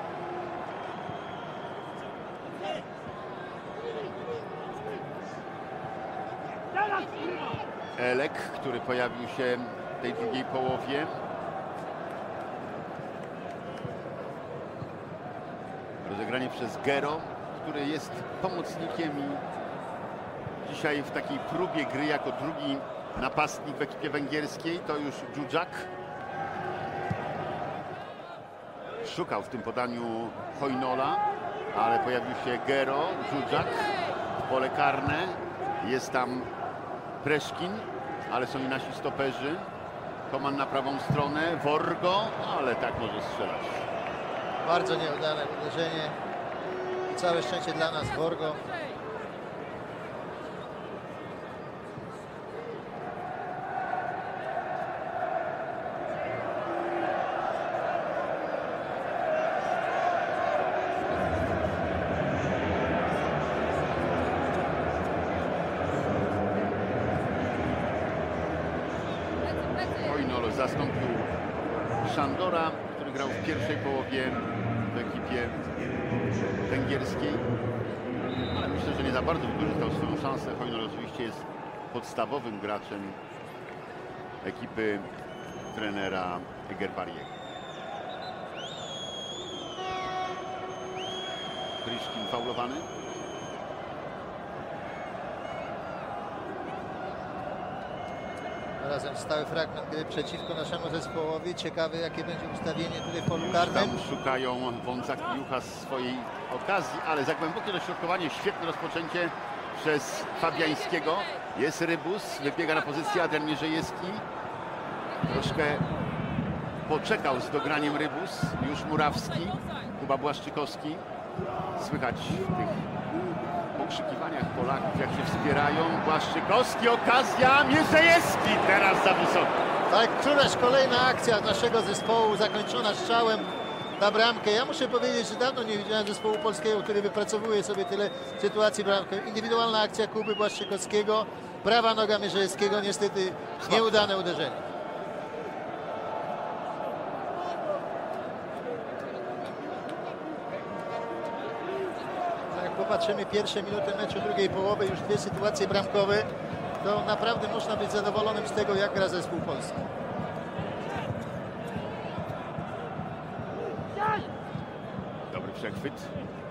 A: Elek, który pojawił się w tej drugiej połowie. Rozegranie przez Gero, który jest pomocnikiem i dzisiaj w takiej próbie gry jako drugi napastnik w ekipie węgierskiej to już Dżudżak. Szukał w tym podaniu Hojnola, ale pojawił się Gero, Dżudżak w pole karne. Jest tam Preszkin, ale są i nasi stoperzy. Koman na prawą stronę, Worgo, ale tak może strzelać.
B: Bardzo nieudane uderzenie i całe szczęście dla nas Worgo.
A: Hojnol zastąpił Szandora, który grał w pierwszej połowie w ekipie węgierskiej, ale myślę, że nie za bardzo wykorzystał swoją szansę. Hojnol oczywiście jest podstawowym graczem ekipy trenera Egerbariego. Preszkin faulowany.
B: Razem stały fragment gry przeciwko naszemu zespołowi. Ciekawe, jakie będzie ustawienie tutaj w polu karnym.
A: Tam szukają Wącak i Juchas swojej okazji, ale za głębokie dośrodkowanie, świetne rozpoczęcie przez Fabiańskiego. Jest Rybus, wybiega na pozycję Adrian Mierzejewski. Troszkę poczekał z dograniem Rybus, już Murawski, Kuba Błaszczykowski. Słychać w tych pokrzykiwaniach Polaków, jak się wspierają. Błaszczykowski, okazja, Mierzejewski teraz za wysoko.
B: Tak, któraś kolejna akcja naszego zespołu zakończona strzałem na bramkę. Ja muszę powiedzieć, że dawno nie widziałem zespołu polskiego, który wypracowuje sobie tyle sytuacji bramkę. Indywidualna akcja Kuby Błaszczykowskiego, prawa noga Mierzejewskiego, niestety nieudane uderzenie. Jak popatrzymy pierwsze minuty meczu drugiej połowy, już dwie sytuacje bramkowe, to naprawdę można być zadowolonym z tego, jak gra zespół polski.
A: Dobry przechwyt.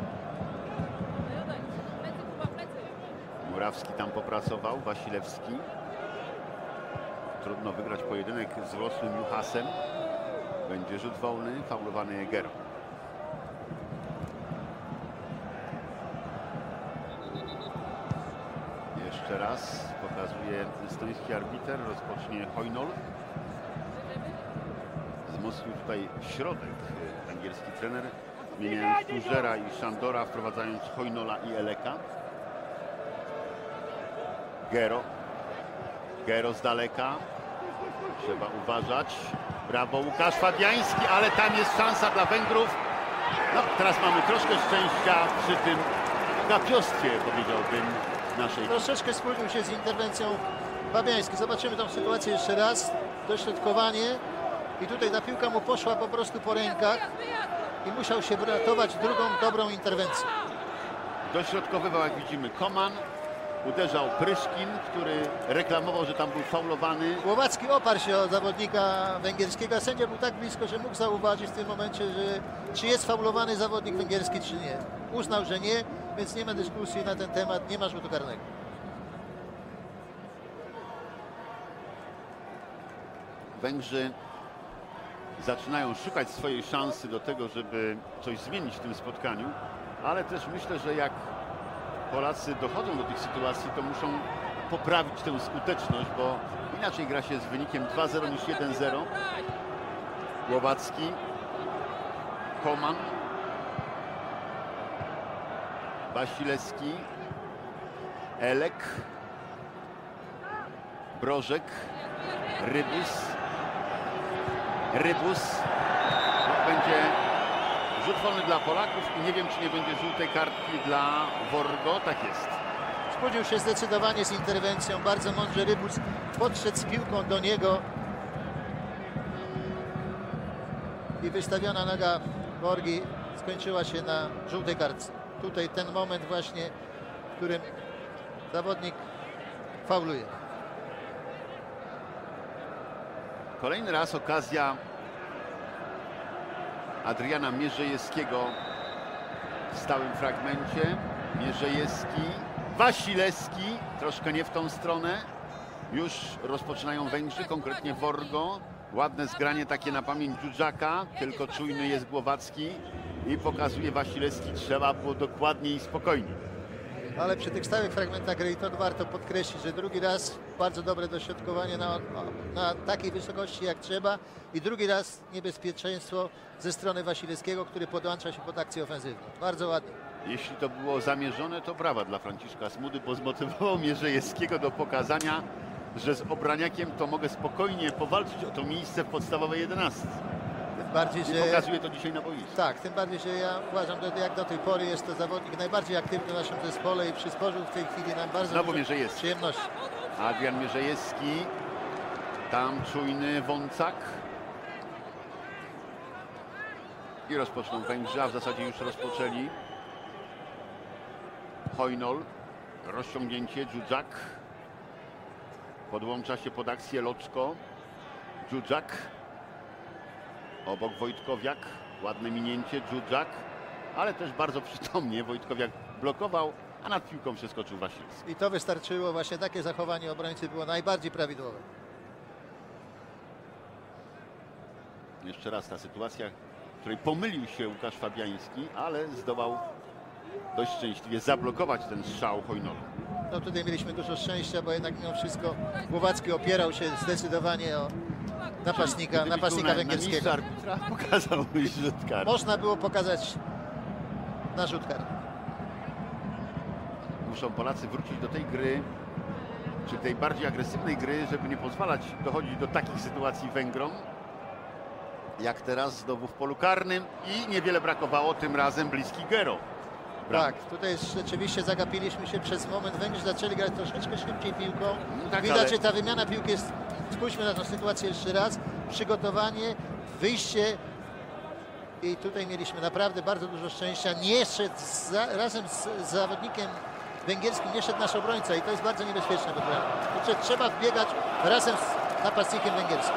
A: Murawski tam popracował, Wasilewski. Trudno wygrać pojedynek z rocznym Juchasem. Będzie rzut wolny, faulowany Jäger. Jeszcze raz pokazuje estoński arbiter, rozpocznie Hojnol. Wzmocnił tutaj środek angielski trener, zmieniając Tużera i Szandora, wprowadzając Hojnola i Eleka. Gero z daleka. Trzeba uważać. Brawo Łukasz Fabiański, ale tam jest szansa dla Węgrów. No, teraz mamy troszkę szczęścia przy tym gapiostwie, powiedziałbym, naszej.
B: Troszeczkę spóźnił się z interwencją Fabiański. Zobaczymy tą sytuację jeszcze raz. Dośrodkowanie. I tutaj ta piłka mu poszła po prostu po rękach i musiał się wyratować drugą dobrą interwencją.
A: Dośrodkowywał, jak widzimy, Koman. Uderzał Pryszkin, który reklamował, że tam był faulowany.
B: Głowacki oparł się o zawodnika węgierskiego, a sędzia był tak blisko, że mógł zauważyć w tym momencie, że czy jest faulowany zawodnik węgierski, czy nie. Uznał, że nie, więc nie ma dyskusji na ten temat, nie ma rzutu karnego.
A: Węgrzy zaczynają szukać swojej szansy do tego, żeby coś zmienić w tym spotkaniu, ale też myślę, że jak Polacy dochodzą do tych sytuacji, to muszą poprawić tę skuteczność, bo inaczej gra się z wynikiem 2-0 niż 1-0. Głowacki, Koman, Wasilewski, Elek, Brożek, Rybus. Będzie rzut wolny dla Polaków i nie wiem, czy nie będzie żółtej kartki dla Worgo. Tak jest.
B: Spóźnił się zdecydowanie z interwencją, bardzo mądrze Rybus podszedł z piłką do niego i wystawiona noga Worgi skończyła się na żółtej kartce. Tutaj ten moment właśnie, w którym zawodnik fauluje.
A: Kolejny raz okazja Adriana Mierzejewskiego w stałym fragmencie. Mierzejewski, Wasilewski, troszkę nie w tą stronę. Już rozpoczynają Węgrzy, konkretnie Worgo. Ładne zgranie takie na pamięć Dżudżaka, tylko czujny jest Głowacki i pokazuje Wasilewski, trzeba było dokładniej i spokojniej.
B: Ale przy tych stałych fragmentach gry, to warto podkreślić, że drugi raz bardzo dobre dośrodkowanie na takiej wysokości jak trzeba i drugi raz niebezpieczeństwo ze strony Wasilewskiego, który podłącza się pod akcję ofensywną. Bardzo ładnie.
A: Jeśli to było zamierzone, to brawa dla Franciszka Smudy, bo zmotywował Mierzejewskiego do pokazania, że z obraniakiem to mogę spokojnie powalczyć o to miejsce w podstawowej 11.
B: Tym bardziej,
A: I pokazuje to dzisiaj na boisku.
B: Tak, tym bardziej, że ja uważam, że jak do tej pory jest to zawodnik najbardziej aktywny w naszym zespole i przysporzył w tej chwili nam bardzo
A: Znowu
B: dużo
A: Mierzejewski.
B: przyjemności.
A: Adrian Mierzejewski, tam czujny Wącak. I rozpoczną Węgrzy, a w zasadzie już rozpoczęli. Hojnol, rozciągnięcie, Dżudżak. Podłącza się pod akcję Loczko. Dżudżak. Obok Wojtkowiak, ładne minięcie, Dżudżak. Ale też bardzo przytomnie Wojtkowiak blokował, a nad piłką przeskoczył Wasilewski.
B: I to wystarczyło, właśnie takie zachowanie obrońcy było najbardziej prawidłowe.
A: Jeszcze raz ta sytuacja, w której pomylił się Łukasz Fabiański, ale zdołał dość szczęśliwie zablokować ten strzał Hojnola.
B: No tutaj mieliśmy dużo szczęścia, bo jednak mimo wszystko Głowacki opierał się zdecydowanie o napastnika węgierskiego.
A: Na arbitra pokazał rzut karny.
B: Można było pokazać na rzut karny.
A: Muszą Polacy wrócić do tej gry, czy tej bardziej agresywnej gry, żeby nie pozwalać dochodzić do takich sytuacji Węgrom, jak teraz znowu w polu karnym i niewiele brakowało, tym razem bliski Gero.
B: Tak, tutaj rzeczywiście zagapiliśmy się przez moment. Węgrzy zaczęli grać troszeczkę szybciej piłką.
A: Tak,
B: Widać,
A: ale
B: że ta wymiana piłki jest, spójrzmy na tę sytuację jeszcze raz, przygotowanie, wyjście i tutaj mieliśmy naprawdę bardzo dużo szczęścia. Nie szedł razem z zawodnikiem węgierskim, nie szedł nasz obrońca i to jest bardzo niebezpieczne. Trzeba wbiegać razem z napastnikiem węgierskim.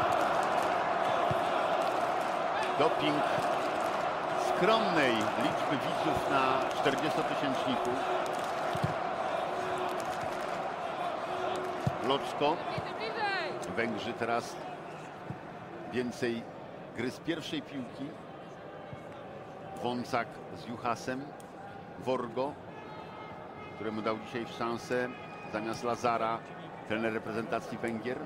A: doping skromnej liczby widzów na 40-tysięczników. Loczko. Węgrzy teraz więcej gry z pierwszej piłki. Wącak z Juhasem. Worgo, któremu dał dzisiaj szansę zamiast Lazara trener reprezentacji Węgier.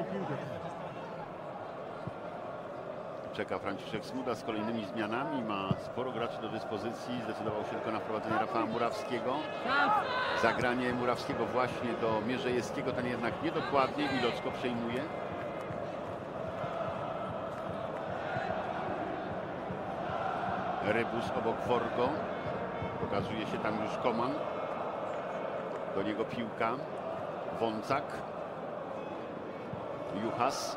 A: Czeka Franciszek Smuda z kolejnymi zmianami. Ma sporo graczy do dyspozycji. Zdecydował się tylko na wprowadzenie Rafała Murawskiego. Zagranie Murawskiego właśnie do Mierzejewskiego. Ten jednak niedokładnie i Loczko przejmuje. Rybus obok Worgo. Pokazuje się tam już Koman. Do niego piłka. Wącak. Juhas.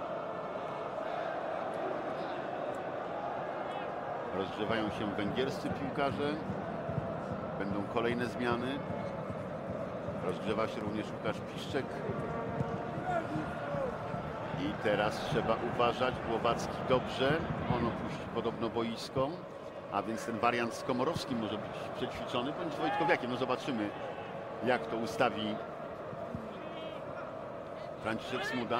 A: Rozgrzewają się węgierscy piłkarze. Będą kolejne zmiany. Rozgrzewa się również Łukasz Piszczek. I teraz trzeba uważać. Głowacki dobrze. On opuści podobno boisko. A więc ten wariant z Komorowskim może być przećwiczony, bądź z Wojtkowiakiem. No zobaczymy, jak to ustawi Franciszek Smuda.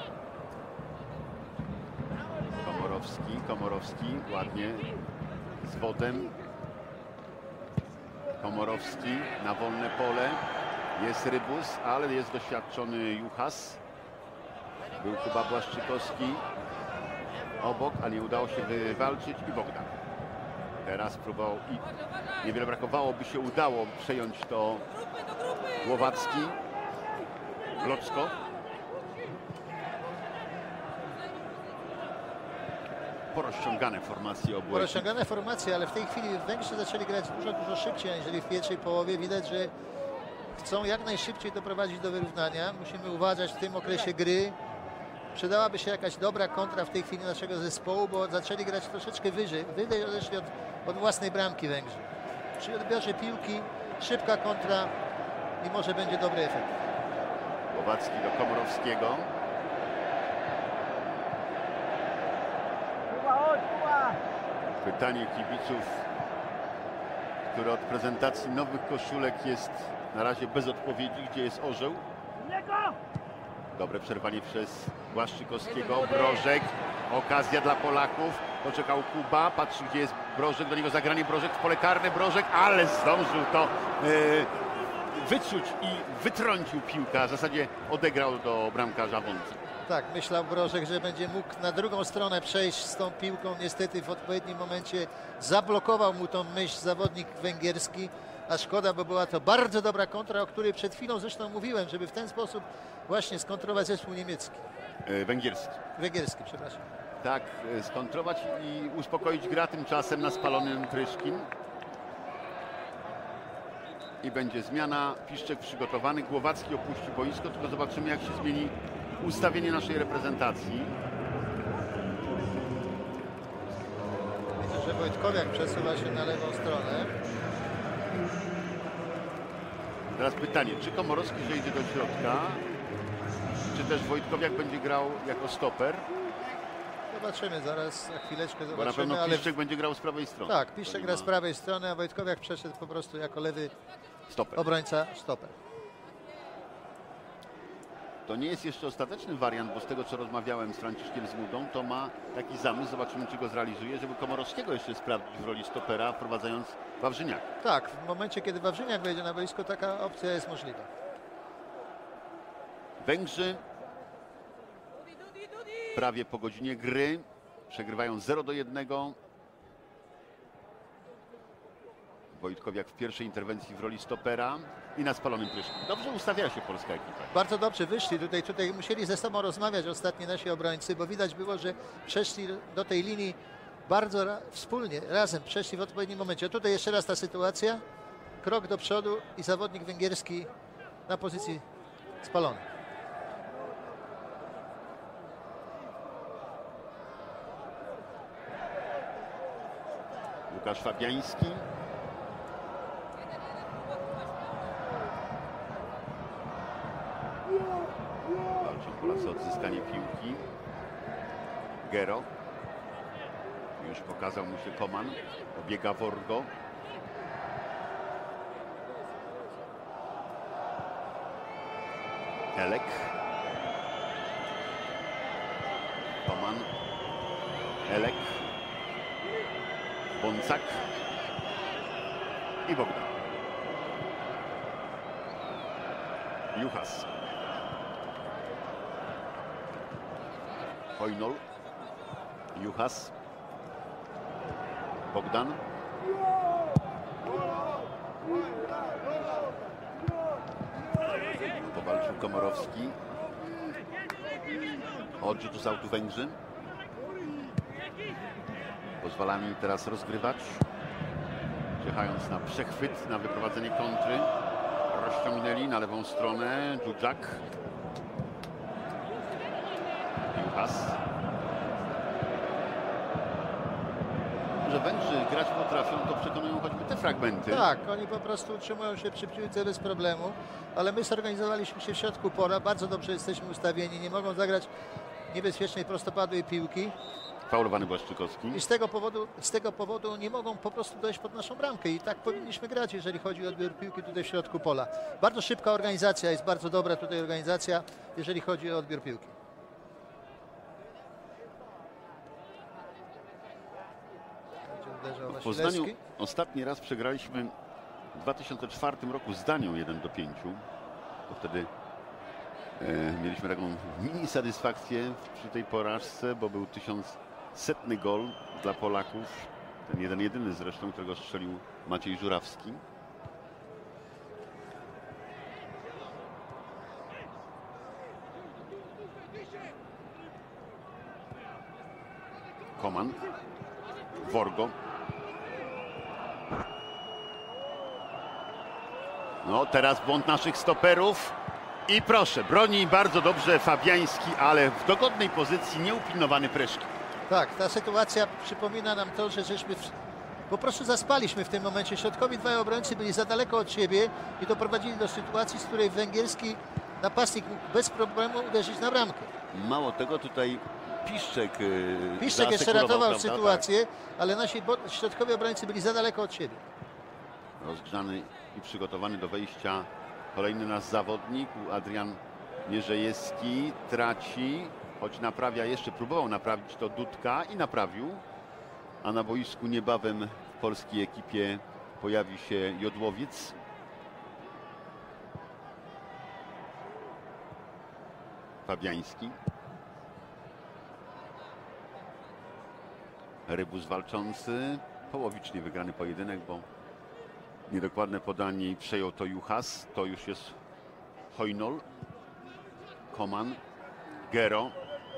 A: Komorowski ładnie z wodem. Komorowski na wolne pole. Jest Rybus, ale jest doświadczony Juchas. Był Kuba Błaszczykowski obok, ale nie udało się wywalczyć i Bogdan. Teraz próbował i niewiele brakowało, by się udało przejąć to Głowacki. Bloczko. Porozciągane formacje obu.
B: Porozciągane formacje, ale w tej chwili Węgrzy zaczęli grać dużo szybciej, aniżeli w pierwszej połowie. Widać, że chcą jak najszybciej doprowadzić do wyrównania. Musimy uważać w tym okresie gry. Przydałaby się jakaś dobra kontra w tej chwili naszego zespołu, bo zaczęli grać troszeczkę wyżej odeszli od własnej bramki Węgrzy. Przy odbiorze piłki szybka kontra i może będzie dobry efekt.
A: Głowacki do Komorowskiego. Pytanie kibiców, które od prezentacji nowych koszulek jest na razie bez odpowiedzi. Gdzie jest orzeł? Dobre przerwanie przez Błaszczykowskiego. Brożek. Okazja dla Polaków. Poczekał Kuba. Patrzy, gdzie jest Brożek. Do niego zagranie Brożek w pole karne. Brożek, ale zdążył to wyczuć i wytrącił piłkę. W zasadzie odegrał do bramkarza Wątki.
B: Tak, myślał Brożek, że będzie mógł na drugą stronę przejść z tą piłką. Niestety w odpowiednim momencie zablokował mu tą myśl zawodnik węgierski. A szkoda, bo była to bardzo dobra kontra, o której przed chwilą zresztą mówiłem, żeby w ten sposób właśnie skontrować zespół niemiecki. Węgierski, przepraszam.
A: Tak, skontrować i uspokoić gra, tymczasem na spalonym Pryszkin. I będzie zmiana. Piszczek przygotowany, Głowacki opuści boisko, tylko zobaczymy, jak się zmieni ustawienie naszej reprezentacji.
B: Widzę, że Wojtkowiak przesuwa się na lewą stronę.
A: Teraz pytanie, czy Komorowski zejdzie do środka, czy też Wojtkowiak będzie grał jako stoper?
B: Zobaczymy, zaraz za chwileczkę zobaczymy.
A: Bo na pewno
B: ale
A: Piszczek będzie grał z prawej strony.
B: tak, Piszczek gra z prawej strony, a Wojtkowiak przeszedł po prostu jako lewy
A: stoper.
B: Obrońca, stoper.
A: To nie jest jeszcze ostateczny wariant, bo z tego, co rozmawiałem z Franciszkiem Smudą, to ma taki zamysł, zobaczymy, czy go zrealizuje, żeby Komorowskiego jeszcze sprawdzić w roli stopera, wprowadzając Wawrzyniaka.
B: Tak, w momencie, kiedy Wawrzyniak wejdzie na boisko, taka opcja jest możliwa.
A: Węgrzy prawie po godzinie gry przegrywają 0-1. Wojtkowiak w pierwszej interwencji w roli stopera i na spalonym Pryszku. Dobrze ustawia się polska ekipa.
B: Bardzo dobrze wyszli tutaj musieli ze sobą rozmawiać ostatni nasi obrońcy, bo widać było, że przeszli do tej linii bardzo wspólnie, razem przeszli w odpowiednim momencie. A tutaj jeszcze raz ta sytuacja, krok do przodu i zawodnik węgierski na pozycji spalony.
A: Łukasz Fabiański. Walczą Polacy o odzyskanie piłki. Gero. Już pokazał mu się Koman. Obiega Worgo. Elek. Koman. Elek. Boncak i Bogdan. Juchas. Hojnol. Juchas. Bogdan. Powalczył Komorowski. Odrzut z autu Węgrzy. Pozwalamy teraz rozgrywać, czekając na przechwyt, na wyprowadzenie kontry. Rozciągnęli na lewą stronę. Dżudżak. Juchas. że Węgrzy grać potrafią, to przekonują choćby te fragmenty.
B: Tak, oni po prostu utrzymują się przy piłce bez problemu, ale my zorganizowaliśmy się w środku pola, bardzo dobrze jesteśmy ustawieni, nie mogą zagrać niebezpiecznej prostopadłej piłki
A: Faulowany Błaszczykowski.
B: i z tego powodu nie mogą po prostu dojść pod naszą bramkę i tak powinniśmy grać, jeżeli chodzi o odbiór piłki tutaj w środku pola. Bardzo szybka organizacja, jest bardzo dobra tutaj organizacja, jeżeli chodzi o odbiór piłki.
A: W Poznaniu ostatni raz przegraliśmy w 2004 roku z Danią 1-5. To wtedy mieliśmy taką mini satysfakcję przy tej porażce, bo był 1100 gol dla Polaków. Ten jeden jedyny zresztą, którego strzelił Maciej Żurawski. Koman. Worgo. No teraz błąd naszych stoperów. I proszę, broni bardzo dobrze Fabiański, ale w dogodnej pozycji, nieupilnowany Preszki.
B: Tak, ta sytuacja przypomina nam to, że po prostu zaspaliśmy w tym momencie. Środkowi dwaj obrońcy byli za daleko od siebie i doprowadzili do sytuacji, z której węgierski napastnik mógł bez problemu uderzyć na bramkę.
A: Mało tego, tutaj Piszczek
B: jeszcze ratował
A: prawda?
B: sytuację, ale nasi środkowi obrońcy byli za daleko od siebie.
A: Rozgrzany i przygotowany do wejścia kolejny nasz zawodnik, Adrian Mierzejewski, traci, choć naprawia jeszcze, próbował naprawić to Dudka i naprawił, a na boisku niebawem w polskiej ekipie pojawi się Jodłowiec. Fabiański. Rybus walczący, połowicznie wygrany pojedynek, bo niedokładne podanie i przejął to Juchas. To już jest Hojnol. Koman. Gero.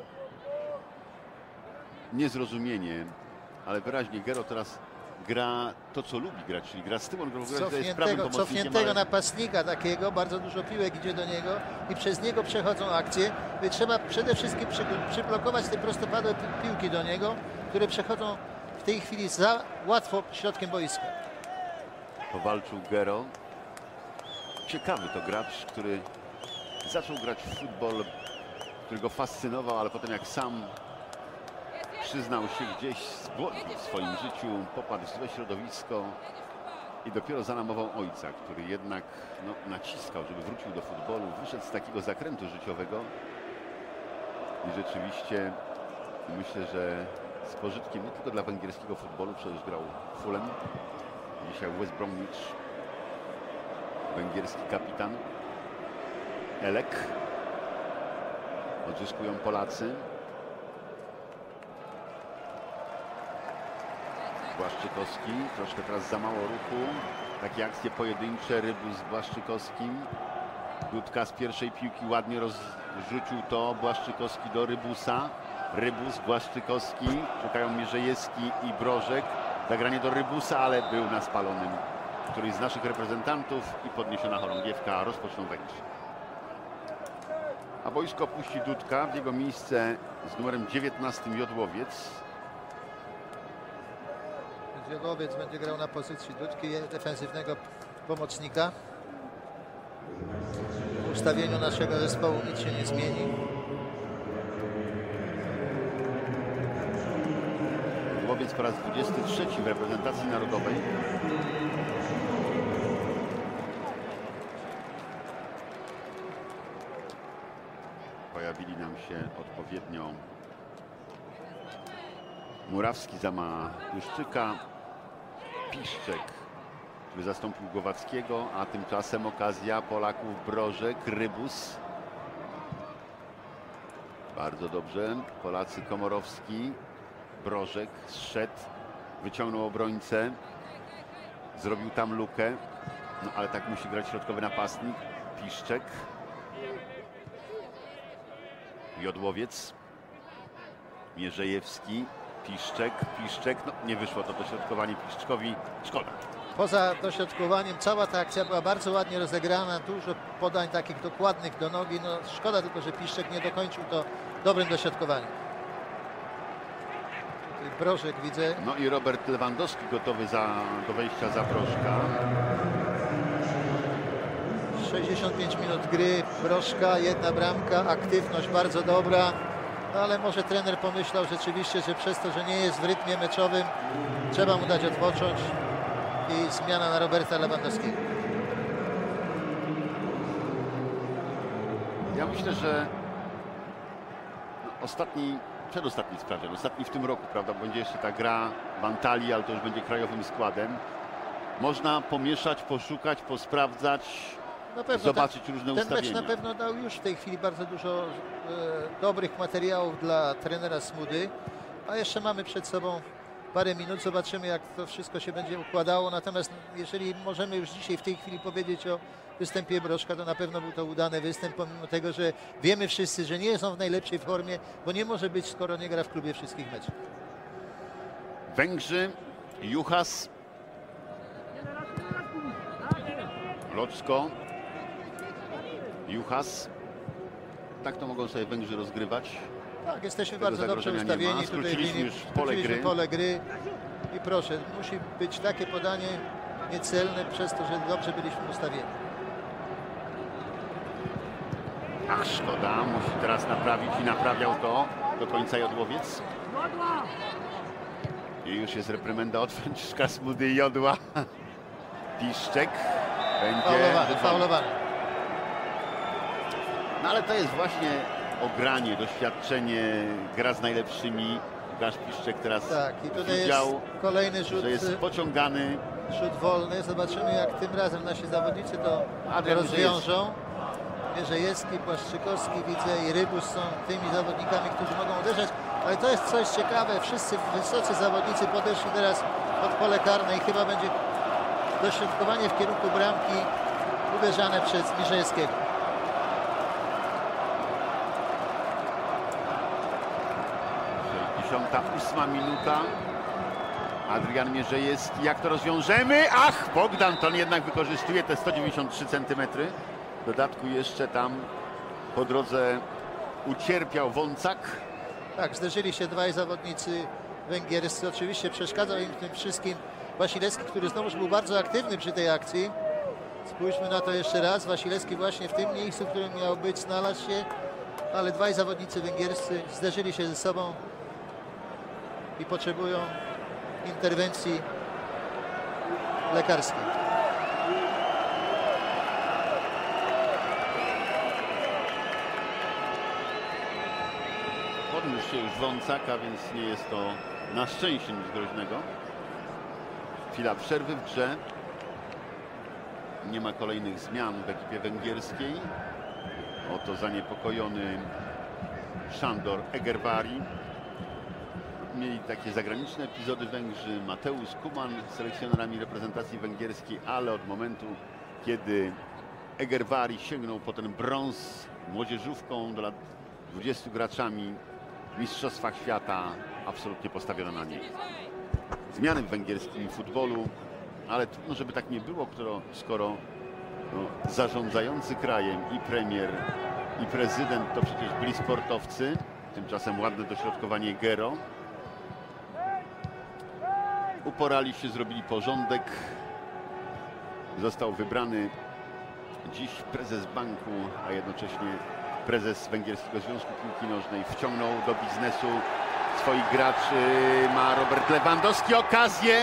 A: Niezrozumienie, ale wyraźnie Gero teraz gra to, co lubi grać, czyli gra z tyłu.
B: Cofniętego napastnika takiego, bardzo dużo piłek idzie do niego i przez niego przechodzą akcje. Trzeba przede wszystkim przyblokować te prostopadłe piłki do niego, które przechodzą w tej chwili za łatwo środkiem boiska.
A: Powalczył Gero. Ciekawy to gracz, który zaczął grać w futbol, który go fascynował, ale potem jak sam przyznał się, gdzieś zbłądził w swoim życiu, popadł w złe środowisko i dopiero za namową ojca, który jednak naciskał, żeby wrócił do futbolu, wyszedł z takiego zakrętu życiowego i rzeczywiście myślę, że z pożytkiem nie tylko dla węgierskiego futbolu, przecież grał Fulham, dzisiaj West Bromwich, węgierski kapitan Elek. Odzyskują Polacy. Błaszczykowski, troszkę teraz za mało ruchu. Takie akcje pojedyncze, Rybus z Błaszczykowskim. Dudka z pierwszej piłki ładnie rozrzucił to. Błaszczykowski do Rybusa. Rybus, Błaszczykowski. Czekają Mierzejewski i Brożek. Zagranie do Rybusa, ale był na spalonym któryś z naszych reprezentantów i podniesiona chorągiewka. Rozpoczną Węgrzy. A boisko opuści Dudka. W jego miejsce z numerem 19 Jodłowiec.
B: Jodłowiec będzie grał na pozycji Dudki, defensywnego pomocnika. W ustawieniu naszego zespołu nic się nie zmieni.
A: Jodłowiec po raz 23 w reprezentacji narodowej. Pojawili nam się odpowiednio Murawski za Małuszczyka, Piszczek, który zastąpił Głowackiego, a tymczasem okazja Polaków Brożek, Rybus. Bardzo dobrze, Polacy Komorowski, Brożek zszedł, wyciągnął obrońcę, zrobił tam lukę, no ale tak musi grać środkowy napastnik, Piszczek. Jodłowiec, Mierzejewski, Piszczek, no nie wyszło to dośrodkowanie Piszczkowi, szkoda.
B: Poza dośrodkowaniem cała ta akcja była bardzo ładnie rozegrana, dużo podań takich dokładnych do nogi, no szkoda tylko, że Piszczek nie dokończył to dobrym dośrodkowaniem. Brożek widzę.
A: No i Robert Lewandowski gotowy do wejścia za Brożka.
B: 65 minut gry, Brożka, 1 bramka, aktywność bardzo dobra. No ale może trener pomyślał rzeczywiście, że przez to, że nie jest w rytmie meczowym, trzeba mu dać odpocząć i zmiana na Roberta Lewandowskiego.
A: Ja myślę, że przedostatni sprawdzian, ostatni w tym roku, prawda, bo będzie jeszcze ta gra w Antalii, ale to już będzie krajowym składem. Można pomieszać, poszukać, posprawdzać,
B: Na pewno
A: zobaczyć różne
B: ten
A: ustawienia.
B: mecz na pewno dał już w tej chwili bardzo dużo dobrych materiałów dla trenera Smudy, a jeszcze mamy przed sobą parę minut, zobaczymy jak to wszystko się będzie układało, natomiast jeżeli możemy już dzisiaj w tej chwili powiedzieć o występie Brożka, to na pewno był to udany występ, pomimo tego, że wiemy wszyscy, że nie są w najlepszej formie, bo nie może być, skoro nie gra w klubie wszystkich meczów.
A: Węgrzy, Juchas, Loczko, Juchas. Tak to mogą sobie Węgrzy rozgrywać.
B: Tak, jesteśmy
A: Tego
B: bardzo dobrze
A: zagrożenia nie ma.
B: ustawieni.
A: Skróciliśmy już
B: skróciliśmy pole gry. I proszę, musi być takie podanie niecelne przez to, że dobrze byliśmy ustawieni.
A: Ach, szkoda, musi teraz naprawić i naprawiał to do końca Jodłowiec. I już jest reprymenda od Franciszka Smudy i Jodła. Piszczek będzie
B: Faulowany.
A: No ale to jest właśnie ogranie, doświadczenie, gra z najlepszymi. Łukasz Piszczek teraz
B: Tak, i tutaj
A: widział,
B: jest kolejny rzut,
A: że jest pociągany.
B: rzut wolny. Zobaczymy jak tym razem nasi zawodnicy to rozwiążą. Mierzejewski, Błaszczykowski widzę i Rybus są tymi zawodnikami, którzy mogą uderzać. Ale to jest coś ciekawe, wszyscy wysocy zawodnicy podeszli teraz pod pole karne i chyba będzie dośrodkowanie w kierunku bramki uderzane przez Mierzejewskiego.
A: Ta 8 minuta. Adrian Mierzejewski, jak to rozwiążemy? Ach, Bogdan to jednak wykorzystuje te 193 cm. W dodatku jeszcze tam po drodze ucierpiał Wącak.
B: Tak, zderzyli się dwaj zawodnicy węgierscy. Oczywiście przeszkadzał im w tym wszystkim Wasilewski, który znowuż był bardzo aktywny przy tej akcji. Spójrzmy na to jeszcze raz. Wasilewski właśnie w tym miejscu, w którym miał być, znalazł się, ale dwaj zawodnicy węgierscy zderzyli się ze sobą i potrzebują interwencji lekarskiej.
A: Podniósł się już Wącaka, więc nie jest to na szczęście nic groźnego. Chwila przerwy w grze. Nie ma kolejnych zmian w ekipie węgierskiej. Oto zaniepokojony Sándor Egervary. Mieli takie zagraniczne epizody Węgrzy. Mateusz Kuman z selekcjonerami reprezentacji węgierskiej, ale od momentu, kiedy Egervary sięgnął po ten brąz młodzieżówką do lat 20 graczami w Mistrzostwach Świata, absolutnie postawiono na nie. Zmiany w węgierskim futbolu, ale trudno, żeby tak nie było, skoro zarządzający krajem i premier, i prezydent to przecież byli sportowcy. Tymczasem ładne dośrodkowanie Gero. Uporali się, zrobili porządek. Został wybrany dziś prezes banku, a jednocześnie prezes Węgierskiego Związku Piłki Nożnej. Wciągnął do biznesu swoich graczy. Ma Robert Lewandowski okazję.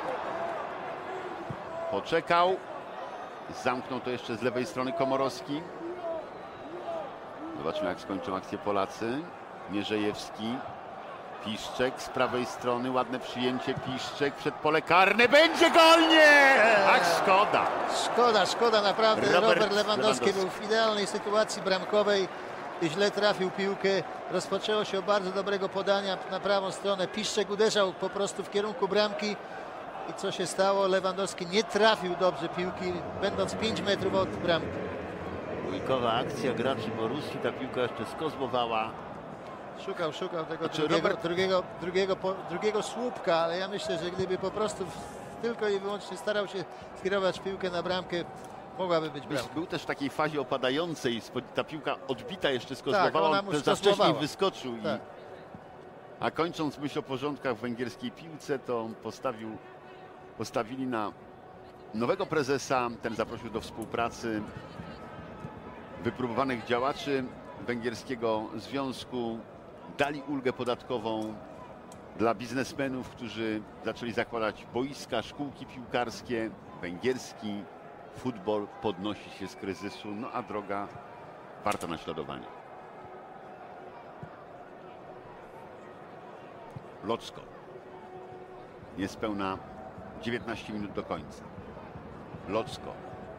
A: Poczekał. Zamknął to jeszcze z lewej strony Komorowski. Zobaczmy, jak skończą akcję Polacy. Mierzejewski. Piszczek z prawej strony, ładne przyjęcie, Piszczek przed pole karne, będzie gol, nie! Ach, szkoda.
B: Szkoda naprawdę. Robert Lewandowski był w idealnej sytuacji bramkowej i źle trafił piłkę. Rozpoczęło się od bardzo dobrego podania na prawą stronę. Piszczek uderzał po prostu w kierunku bramki i co się stało? Lewandowski nie trafił dobrze piłki, będąc 5 metrów od bramki.
A: Bójkowa akcja graczy Borussii, ta piłka jeszcze skozłowała.
B: Szukał tego
A: Znaczy,
B: drugiego słupka, ale ja myślę, że gdyby po prostu tylko i wyłącznie starał się skierować piłkę na bramkę, mogłaby być bramka.
A: Był też w takiej fazie opadającej, ta piłka odbita jeszcze skozłowała,
B: ona mu
A: on za wcześnie
B: skozłowała.
A: wyskoczył.
B: Tak.
A: A kończąc myśl o porządkach w węgierskiej piłce, to postawili na nowego prezesa. Ten zaprosił do współpracy wypróbowanych działaczy węgierskiego związku. Dali ulgę podatkową dla biznesmenów, którzy zaczęli zakładać boiska, szkółki piłkarskie. Węgierski futbol podnosi się z kryzysu, no a droga warta naśladowania. Locko. Niespełna 19 minut do końca. Locko.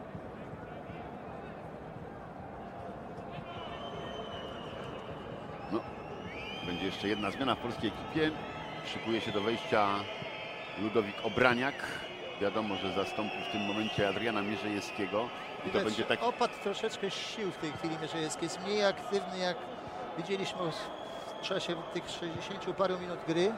A: No, będzie jeszcze jedna zmiana w polskiej ekipie. Szykuje się do wejścia Ludowik Obraniak. Wiadomo, że zastąpi w tym momencie Adriana Mierzejewskiego. I to będzie tak...
B: Opadł troszeczkę sił w tej chwili Mierzejewski. Jest mniej aktywny, jak widzieliśmy w czasie tych 60 paru minut gry.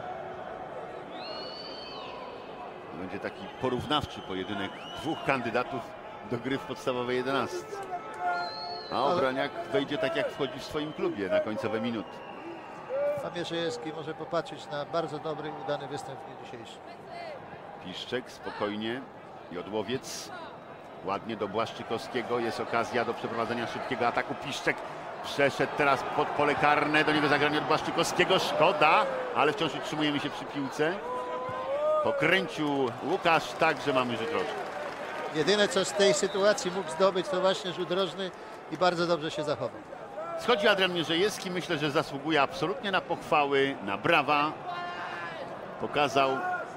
A: Będzie taki porównawczy pojedynek dwóch kandydatów do gry w podstawowej 11. A Obraniak wejdzie tak, jak wchodzi w swoim klubie na końcowe minuty.
B: A Mierzejewski może popatrzeć na bardzo dobry, udany występ w dniu dzisiejszym.
A: Piszczek spokojnie. Jodłowiec ładnie do Błaszczykowskiego. Jest okazja do przeprowadzenia szybkiego ataku. Piszczek przeszedł teraz pod pole karne. Do niego zagranie od Błaszczykowskiego. Szkoda, ale wciąż utrzymujemy się przy piłce. Pokręcił Łukasz, także mamy rzut rożny.
B: Jedyne, co z tej sytuacji mógł zdobyć, to właśnie rzut rożny i bardzo dobrze się zachował.
A: Schodzi Adrian Mierzejewski. Myślę, że zasługuje absolutnie na pochwały, na brawa. Pokazał,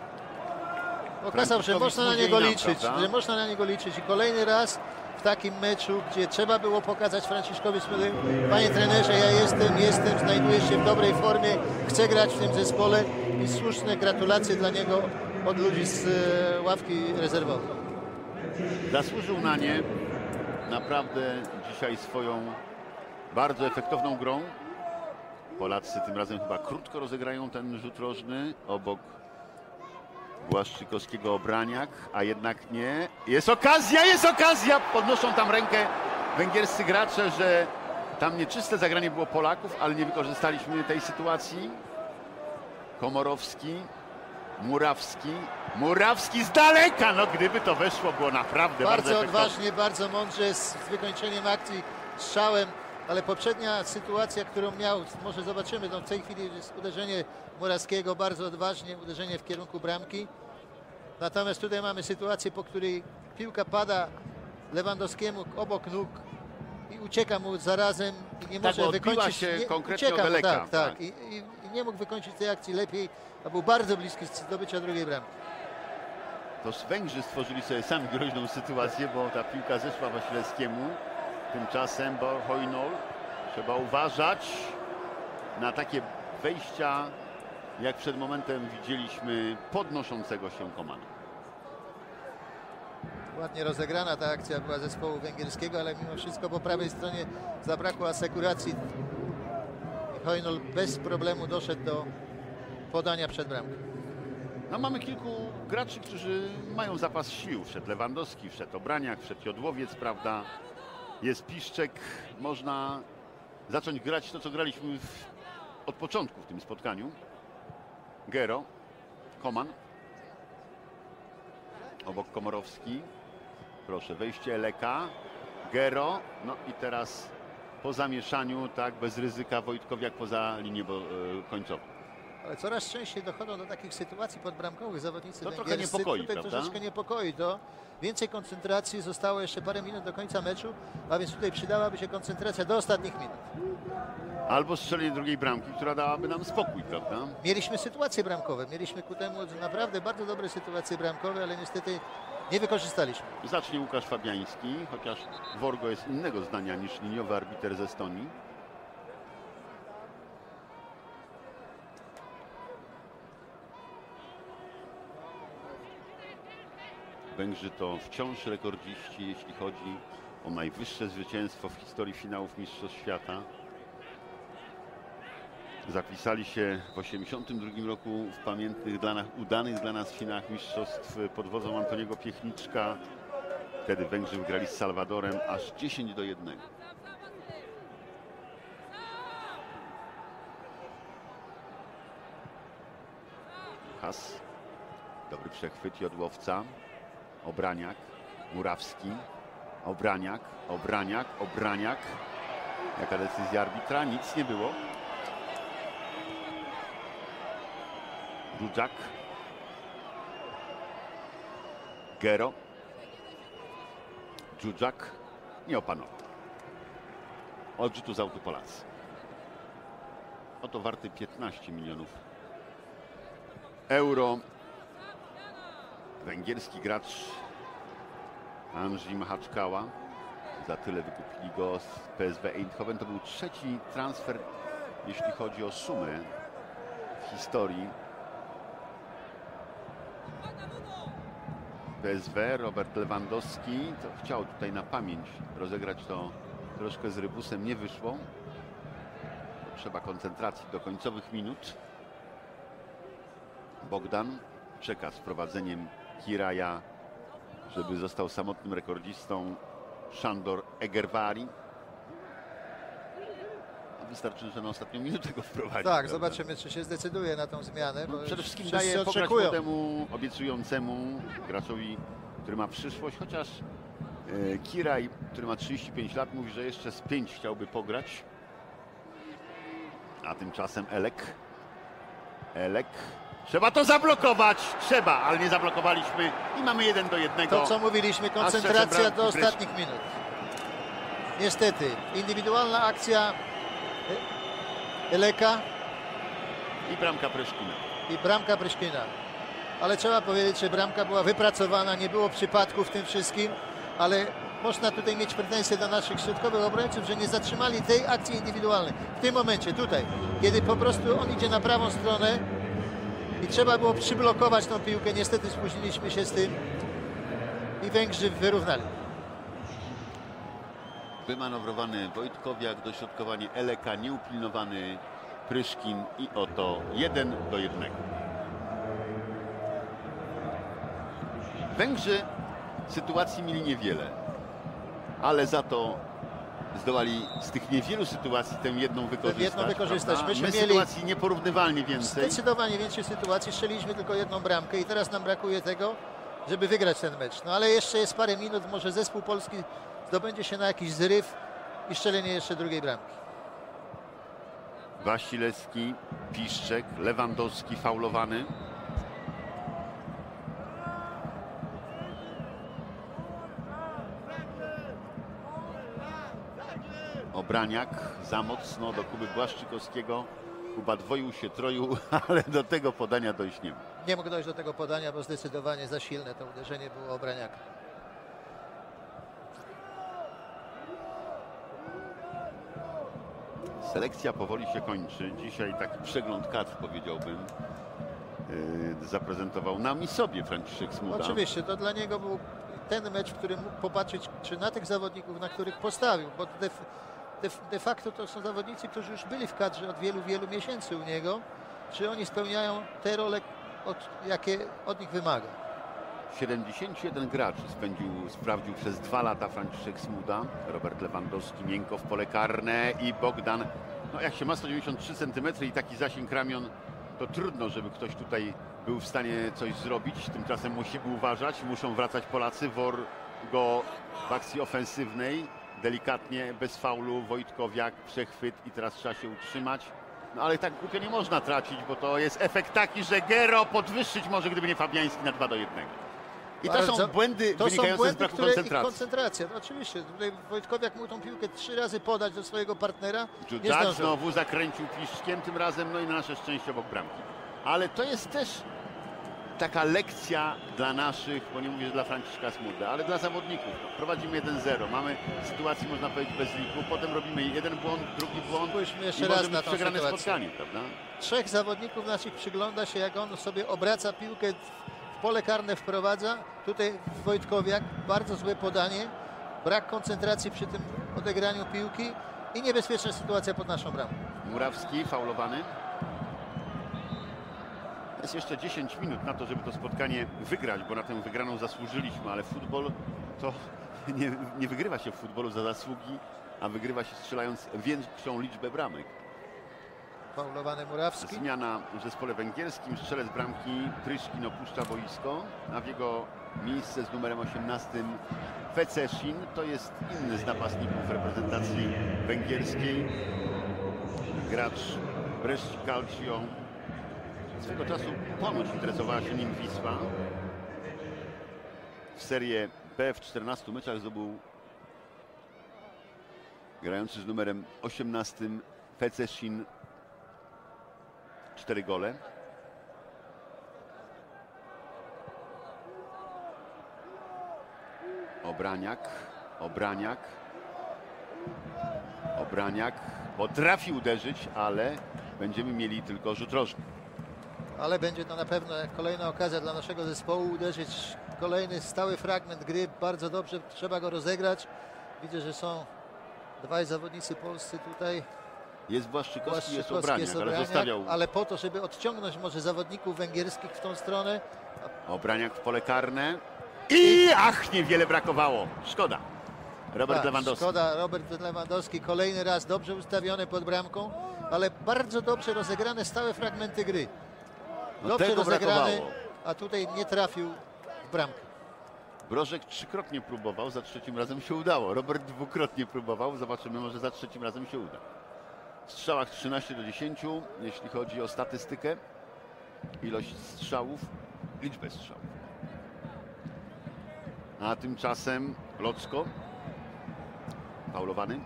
B: że można na niego liczyć,
A: prawda?
B: że można na niego liczyć i kolejny raz w takim meczu, gdzie trzeba było pokazać Franciszkowi Smudej: panie trenerze, ja jestem, znajduję się w dobrej formie, chcę grać w tym zespole i słuszne gratulacje dla niego od ludzi z ławki rezerwowej.
A: Zasłużył na nie naprawdę dzisiaj swoją bardzo efektowną grą. Polacy tym razem chyba krótko rozegrają ten rzut rożny obok Błaszczykowskiego Obraniak, a jednak nie. Jest okazja, jest okazja! Podnoszą tam rękę węgierscy gracze, że tam nieczyste zagranie było Polaków, ale nie wykorzystaliśmy tej sytuacji. Komorowski, Murawski z daleka! No gdyby to weszło, było naprawdę bardzo
B: odważnie, bardzo mądrze z wykończeniem akcji strzałem, ale poprzednia sytuacja, którą miał, może zobaczymy, no w tej chwili jest uderzenie Murawskiego, bardzo odważnie, uderzenie w kierunku bramki. Natomiast tutaj mamy sytuację, po której piłka pada Lewandowskiemu obok nóg i ucieka mu zarazem i nie może wykończyć.
A: Się konkretnie
B: ucieka
A: od daleka,
B: mu, tak. I nie mógł wykończyć tej akcji lepiej, a był bardzo bliski zdobycia drugiej bramki.
A: To Węgrzy stworzyli sobie sami groźną sytuację, bo ta piłka zeszła Wasilewskiemu. Tymczasem Hojnol. Trzeba uważać na takie wejścia, jak przed momentem widzieliśmy podnoszącego się Komana.
B: Ładnie rozegrana ta akcja była zespołu węgierskiego, ale mimo wszystko po prawej stronie zabrakło asekuracji. I Hojnol bez problemu doszedł do podania przed bramkę.
A: No, mamy kilku graczy, którzy mają zapas sił. Wszedł Lewandowski, wszedł Obraniak, wszedł Jodłowiec, prawda? Jest Piszczek. Można zacząć grać to, co graliśmy od początku w tym spotkaniu. Gero, Koman. Obok Komorowski. Proszę, wejście Eleka. Gero. No i teraz po zamieszaniu, tak, bez ryzyka Wojtkowiak poza linię końcową.
B: Ale coraz częściej dochodzą do takich sytuacji podbramkowych zawodnicy
A: to trochę
B: węgierscy.
A: niepokoi,
B: tutaj
A: prawda?
B: Troszeczkę niepokoi to. Więcej koncentracji, zostało jeszcze parę minut do końca meczu, a więc tutaj przydałaby się koncentracja do ostatnich minut.
A: Albo strzelenie drugiej bramki, która dałaby nam spokój, prawda?
B: Mieliśmy sytuacje bramkowe, mieliśmy ku temu naprawdę bardzo dobre sytuacje bramkowe, ale niestety nie wykorzystaliśmy.
A: Zacznie Łukasz Fabiański, chociaż Worgo jest innego zdania niż liniowy arbiter z Estonii. Węgrzy to wciąż rekordziści, jeśli chodzi o najwyższe zwycięstwo w historii finałów Mistrzostw Świata. Zapisali się w 1982 roku w pamiętnych udanych dla nas finałach mistrzostw pod wodzą Antoniego Piechniczka. Wtedy Węgrzy wygrali z Salwadorem aż 10-1. Prochas. Dobry przechwyt Jodłowca. Obraniak, Murawski. Obraniak, Obraniak, Obraniak. Jaka decyzja arbitra? Nic nie było. Dżudżak. Gero. Dżudżak nie opanował. Odrzutu z autu Polacy. Oto warty 15 milionów euro. Węgierski gracz Andrzej Machaczkała. Za tyle wykupili go z PSV Eindhoven. To był trzeci transfer, jeśli chodzi o sumę w historii PSV. Robert Lewandowski to chciał tutaj na pamięć rozegrać to troszkę z rybusem, nie wyszło. Trzeba koncentracji do końcowych minut. Bogdan czeka z prowadzeniem Kiraja, żeby został samotnym rekordzistą Szandor Egervari. Wystarczy, że na ostatnią minutę go wprowadzi.
B: Tak,
A: prawda?
B: Zobaczymy, czy się zdecyduje na tą zmianę. Bo
A: Przede wszystkim
B: wszyscy
A: daje pograć
B: oczekują.
A: młodemu, obiecującemu graczowi, który ma przyszłość, chociaż Kiraj, który ma 35 lat, mówi, że jeszcze z 5 chciałby pograć. A tymczasem Elek. Trzeba to zablokować! Trzeba, ale nie zablokowaliśmy i mamy 1-1.
B: To, co mówiliśmy, koncentracja do ostatnich minut. Niestety, indywidualna akcja Eleka
A: I bramka Pryszkina.
B: i bramka Pryszkina. Ale trzeba powiedzieć, że bramka była wypracowana, nie było przypadku w tym wszystkim, ale można tutaj mieć pretensje do naszych środkowych obrońców, że nie zatrzymali tej akcji indywidualnej. W tym momencie, tutaj, kiedy po prostu on idzie na prawą stronę i trzeba było przyblokować tą piłkę. Niestety spóźniliśmy się z tym i Węgrzy wyrównali.
A: Wymanewrowany Wojtkowiak, dośrodkowanie Eleka, nieupilnowany Pryszkin i oto 1-1. Węgrzy sytuacji mieli niewiele, ale za to zdołali z tych niewielu sytuacji tę jedną wykorzystać.
B: Jedną wykorzystać.
A: Prawda?
B: Myśmy
A: My
B: mieli
A: sytuacji nieporównywalnie więcej.
B: Zdecydowanie więcej sytuacji. Strzeliliśmy tylko jedną bramkę i teraz nam brakuje tego, żeby wygrać ten mecz. No ale jeszcze jest parę minut, może zespół polski zdobędzie się na jakiś zryw i strzelenie jeszcze drugiej bramki.
A: Wasilewski, Piszczek, Lewandowski faulowany. Obraniak za mocno do Kuby Błaszczykowskiego. Kuba dwoił się, troił, ale do tego podania dojść nie mógł.
B: Nie mógł dojść do tego podania, bo zdecydowanie za silne to uderzenie było Obraniaka.
A: Selekcja powoli się kończy. Dzisiaj taki przegląd kadr, powiedziałbym, zaprezentował nam i sobie Franciszek Smuda.
B: Oczywiście, to dla niego był ten mecz, w którym mógł popatrzeć, czy na tych zawodników, na których postawił, bo de facto to są zawodnicy, którzy już byli w kadrze od wielu, wielu miesięcy u niego. Czy oni spełniają te role, jakie od nich wymaga?
A: 71 graczy sprawdził przez 2 lata Franciszek Smuda. Robert Lewandowski miękko w pole karne i Bogdan. No jak się ma 193 cm i taki zasięg ramion, to trudno, żeby ktoś tutaj był w stanie coś zrobić. Tymczasem musimy uważać, muszą wracać Polacy. Wor go w akcji ofensywnej, delikatnie, bez faulu. Wojtkowiak, przechwyt i teraz trzeba się utrzymać. No ale tak głupio nie można tracić, bo to jest efekt taki, że Gero podwyższyć może, gdyby nie Fabiański, na 2-1. I to są błędy wynikające z braku koncentracji.
B: Koncentracja, no oczywiście. Tutaj Wojtkowiak mógł tą piłkę 3 razy podać do swojego partnera.
A: Dżudżak znowu zakręcił Piszczkiem tym razem, no i na nasze szczęście obok bramki. Ale to jest też taka lekcja dla naszych, bo nie mówię, że dla Franciszka Smudy, ale dla zawodników. No, prowadzimy 1-0, mamy sytuację, można powiedzieć, bez liku, potem robimy jeden błąd, drugi błąd.
B: Spójrzmy jeszcze
A: i
B: raz
A: może
B: na
A: być
B: tą
A: przegrane
B: sytuację.
A: spotkanie, prawda?
B: 3 zawodników naszych przygląda się, jak on sobie obraca piłkę, w pole karne wprowadza. Tutaj Wojtkowiak, bardzo złe podanie, brak koncentracji przy tym odegraniu piłki i niebezpieczna sytuacja pod naszą bramą.
A: Murawski faulowany. Jest jeszcze 10 minut na to, żeby to spotkanie wygrać, bo na tę wygraną zasłużyliśmy, ale futbol to nie wygrywa się w futbolu za zasługi, a wygrywa się strzelając większą liczbę bramek.
B: Faulowany Murawski.
A: Zmiana w zespole węgierskim. Strzelec bramki Tryszkin opuszcza boisko, a w jego miejsce z numerem 18 Fecesin. To jest inny z napastników reprezentacji węgierskiej. Gracz Bresci Calcio. Swego czasu ponoć interesowała się nim Wisła. W Serie B w 14 meczach zdobył grający z numerem 18 Fecesin 4 gole. Obraniak potrafi uderzyć, ale będziemy mieli tylko rzut rożny.
B: Ale będzie to na pewno kolejna okazja dla naszego zespołu uderzyć kolejny stały fragment gry. Bardzo dobrze trzeba go rozegrać. Widzę, że są dwaj zawodnicy polscy tutaj.
A: Jest Błaszczykowski, jest Obraniak, ale zostawiał.
B: Ale po to, żeby odciągnąć może zawodników węgierskich w tą stronę.
A: Obraniak w pole karne. I ach, niewiele brakowało. Szkoda. Robert Lewandowski.
B: Szkoda, Robert Lewandowski kolejny raz dobrze ustawiony pod bramką, ale bardzo dobrze rozegrane stałe fragmenty gry. Dobrze rozegrany, a tutaj nie trafił w bramkę.
A: Brożek trzykrotnie próbował, za trzecim razem się udało. Robert dwukrotnie próbował, zobaczymy, może za trzecim razem się uda. W strzałach 13-10, jeśli chodzi o statystykę. Ilość strzałów, liczbę strzałów. A tymczasem Locko, faulowany.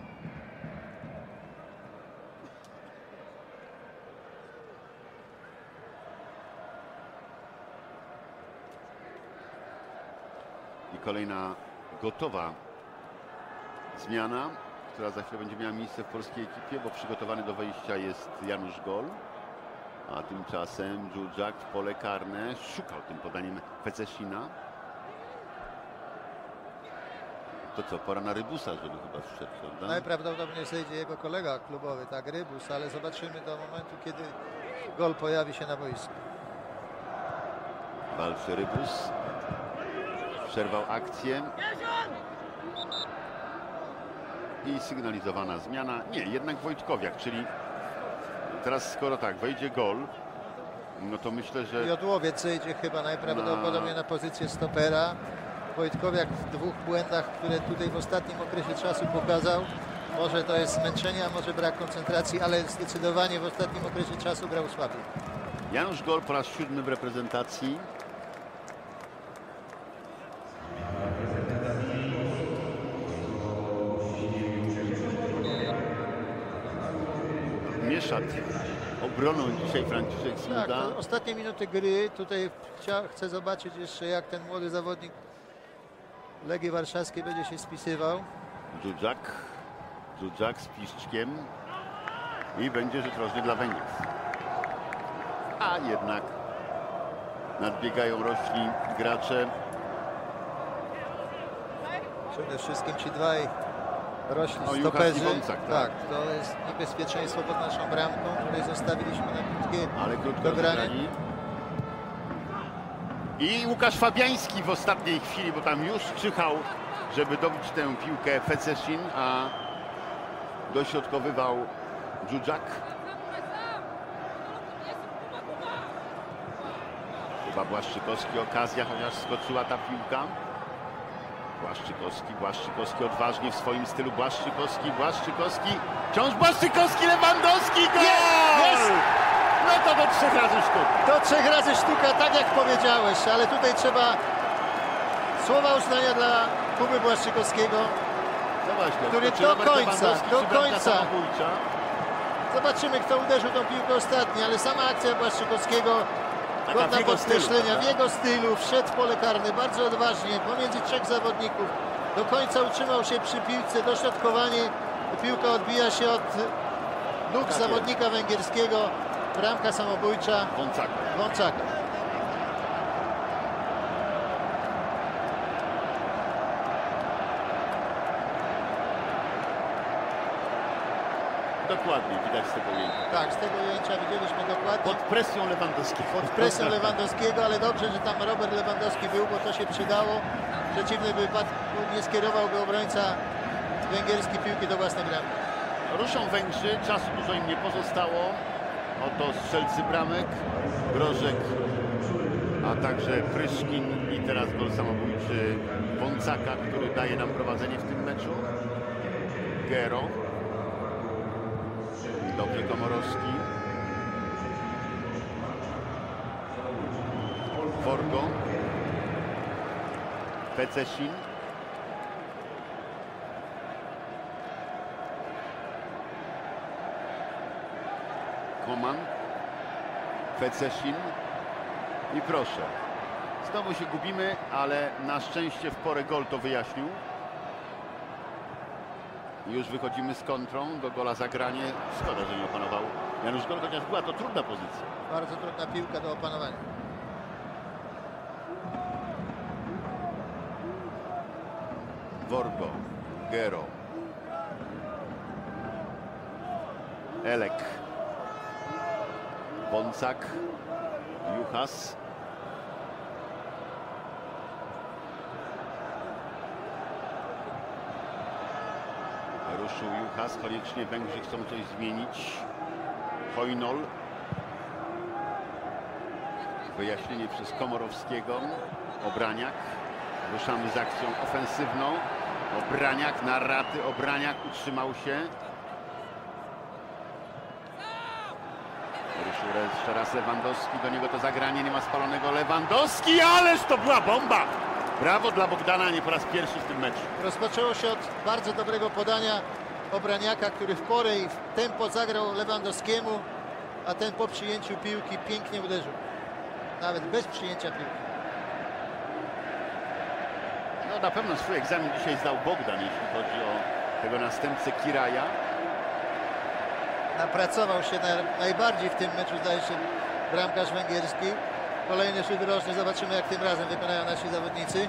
A: I kolejna gotowa zmiana, która za chwilę będzie miała miejsce w polskiej ekipie, bo przygotowany do wejścia jest Janusz Gol. A tymczasem Dżudżak w pole karne szukał tym podaniem Fecesina. To co, pora na Rybusa, żeby chyba wszedł, prawda?
B: Najprawdopodobniej zejdzie jego kolega klubowy, tak, Rybus, ale zobaczymy do momentu, kiedy Gol pojawi się na boisku.
A: Walczy Rybus. Przerwał akcję. I sygnalizowana zmiana. Nie, jednak Wojtkowiak, czyli teraz skoro tak, wejdzie Gol, no to myślę, że...
B: Jodłowiec zejdzie chyba najprawdopodobniej na pozycję stopera. Wojtkowiak w dwóch błędach, które tutaj w ostatnim okresie czasu pokazał. Może to jest zmęczenie, a może brak koncentracji, ale zdecydowanie w ostatnim okresie czasu grał słabiej.
A: Janusz Gol po raz 7 w reprezentacji. Mieszat obroną dzisiaj Franciszek Smuda.
B: Tak, ostatnie minuty gry. Tutaj chcę zobaczyć jeszcze, jak ten młody zawodnik Legii Warszawskiej będzie się spisywał.
A: Dżudżak z Piszczkiem. I będzie rzut rożny dla Węgier. A jednak nadbiegają rośli gracze.
B: Przede wszystkim ci dwaj rośli
A: Juchas i
B: stoperzy.
A: Wącak,
B: Tak, to jest niebezpieczeństwo pod naszą bramką, której zostawiliśmy na krótkie
A: Ale krótko
B: dogranie.
A: zagrali. I Łukasz Fabiański w ostatniej chwili, bo tam już czyhał, żeby dobić tę piłkę Fecesin, a dośrodkowywał Dżudżak. Chyba Błaszczykowski okazja, chociaż skoczyła ta piłka. Błaszczykowski odważnie w swoim stylu. Błaszczykowski. Wciąż Błaszczykowski, Lewandowski, gol!
B: Jest!
A: No to do 3 razy sztuka.
B: Do 3 razy sztuka, tak jak powiedziałeś, ale tutaj trzeba słowa uznania dla Kuby Błaszczykowskiego,
A: No właśnie,
B: który
A: czy
B: do
A: Robert
B: końca,
A: Lewandowski,
B: do
A: czy bramka
B: końca.
A: samobójcza?
B: Zobaczymy, kto uderzył tą piłkę ostatnio, ale sama akcja Błaszczykowskiego
A: Taka
B: godna
A: w jego stylu,
B: podkreślenia, w
A: prawda?
B: jego stylu, wszedł w pole karne bardzo odważnie, pomiędzy 3 zawodników, do końca utrzymał się przy piłce, dośrodkowanie, piłka odbija się od nóg
A: Tak
B: zawodnika węgierskiego, bramka samobójcza Wączaka.
A: Dokładnie, widać z tego ujęcia.
B: Tak, z tego ujęcia widzieliśmy dokładnie.
A: Pod presją Lewandowskiego.
B: Pod presją Lewandowskiego, ale dobrze, że tam Robert Lewandowski był, bo to się przydało. W przeciwnym wypadku nie skierowałby obrońca węgierski piłki do własnej bramki.
A: Ruszą Węgrzy, czasu dużo im nie pozostało. Oto strzelcy bramek, Brożek, a także Pryszkin i teraz gol samobójczy Wącaka, który daje nam prowadzenie w tym meczu. Gero. Dobrze Komorowski. Forgo. Pecesin. Koman. Pecesin. I proszę. Znowu się gubimy, ale na szczęście w porę gol to wyjaśnił. Już wychodzimy z kontrą, do gola zagranie. Szkoda, że nie opanował Janusz Gol, chociaż była to trudna pozycja.
B: Bardzo trudna piłka do opanowania.
A: Worgo, Gero, Elek, Wącak, Juchas. Ruszył Juchas, koniecznie Węgrzy chcą coś zmienić. Hojnol. Wyjaśnienie przez Komorowskiego. Obraniak. Ruszamy z akcją ofensywną. Obraniak na raty. Obraniak utrzymał się. Ruszył jeszcze raz Lewandowski. Do niego to zagranie. Nie ma spalonego Lewandowski. Ależ to była bomba! Brawo dla Bogdana, nie po raz pierwszy w tym meczu.
B: Rozpoczęło się od bardzo dobrego podania Obraniaka, który w porę i w tempo zagrał Lewandowskiemu, a ten po przyjęciu piłki pięknie uderzył. Nawet bez przyjęcia piłki.
A: No na pewno swój egzamin dzisiaj zdał Bogdan, jeśli chodzi o tego następcę Kiraja.
B: Napracował się najbardziej w tym meczu, zdaje się, bramkarz węgierski. Kolejny rzut rożny, zobaczymy jak tym razem wykonają nasi zawodnicy.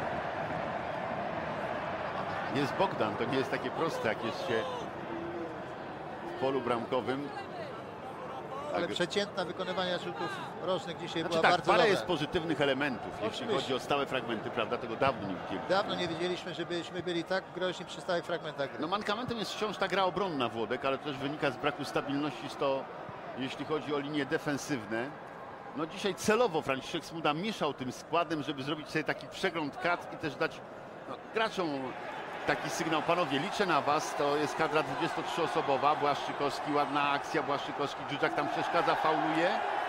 A: Jest Bogdan, to nie jest takie proste, jak jest się w polu bramkowym.
B: Ale przeciętna wykonywania rzutów rożnych dzisiaj
A: Znaczy
B: była
A: tak,
B: bardzo
A: parę
B: dobra.
A: jest pozytywnych elementów, jeśli
B: Oczywiście.
A: chodzi o stałe fragmenty, prawda, tego dawno nie widzieli.
B: Dawno nie wiedzieliśmy, żebyśmy byli tak groźni przy stałych fragmentach gry.
A: No mankamentem jest wciąż ta gra obronna Włodek, ale to też wynika z braku stabilności, jeśli chodzi o linie defensywne. No dzisiaj celowo Franciszek Smuda mieszał tym składem, żeby zrobić sobie taki przegląd kadr i też dać graczom taki sygnał. Panowie, liczę na was, to jest kadra 23-osobowa, Błaszczykowski, ładna akcja, Błaszczykowski, Dżudżak tam przeszkadza, fauluje.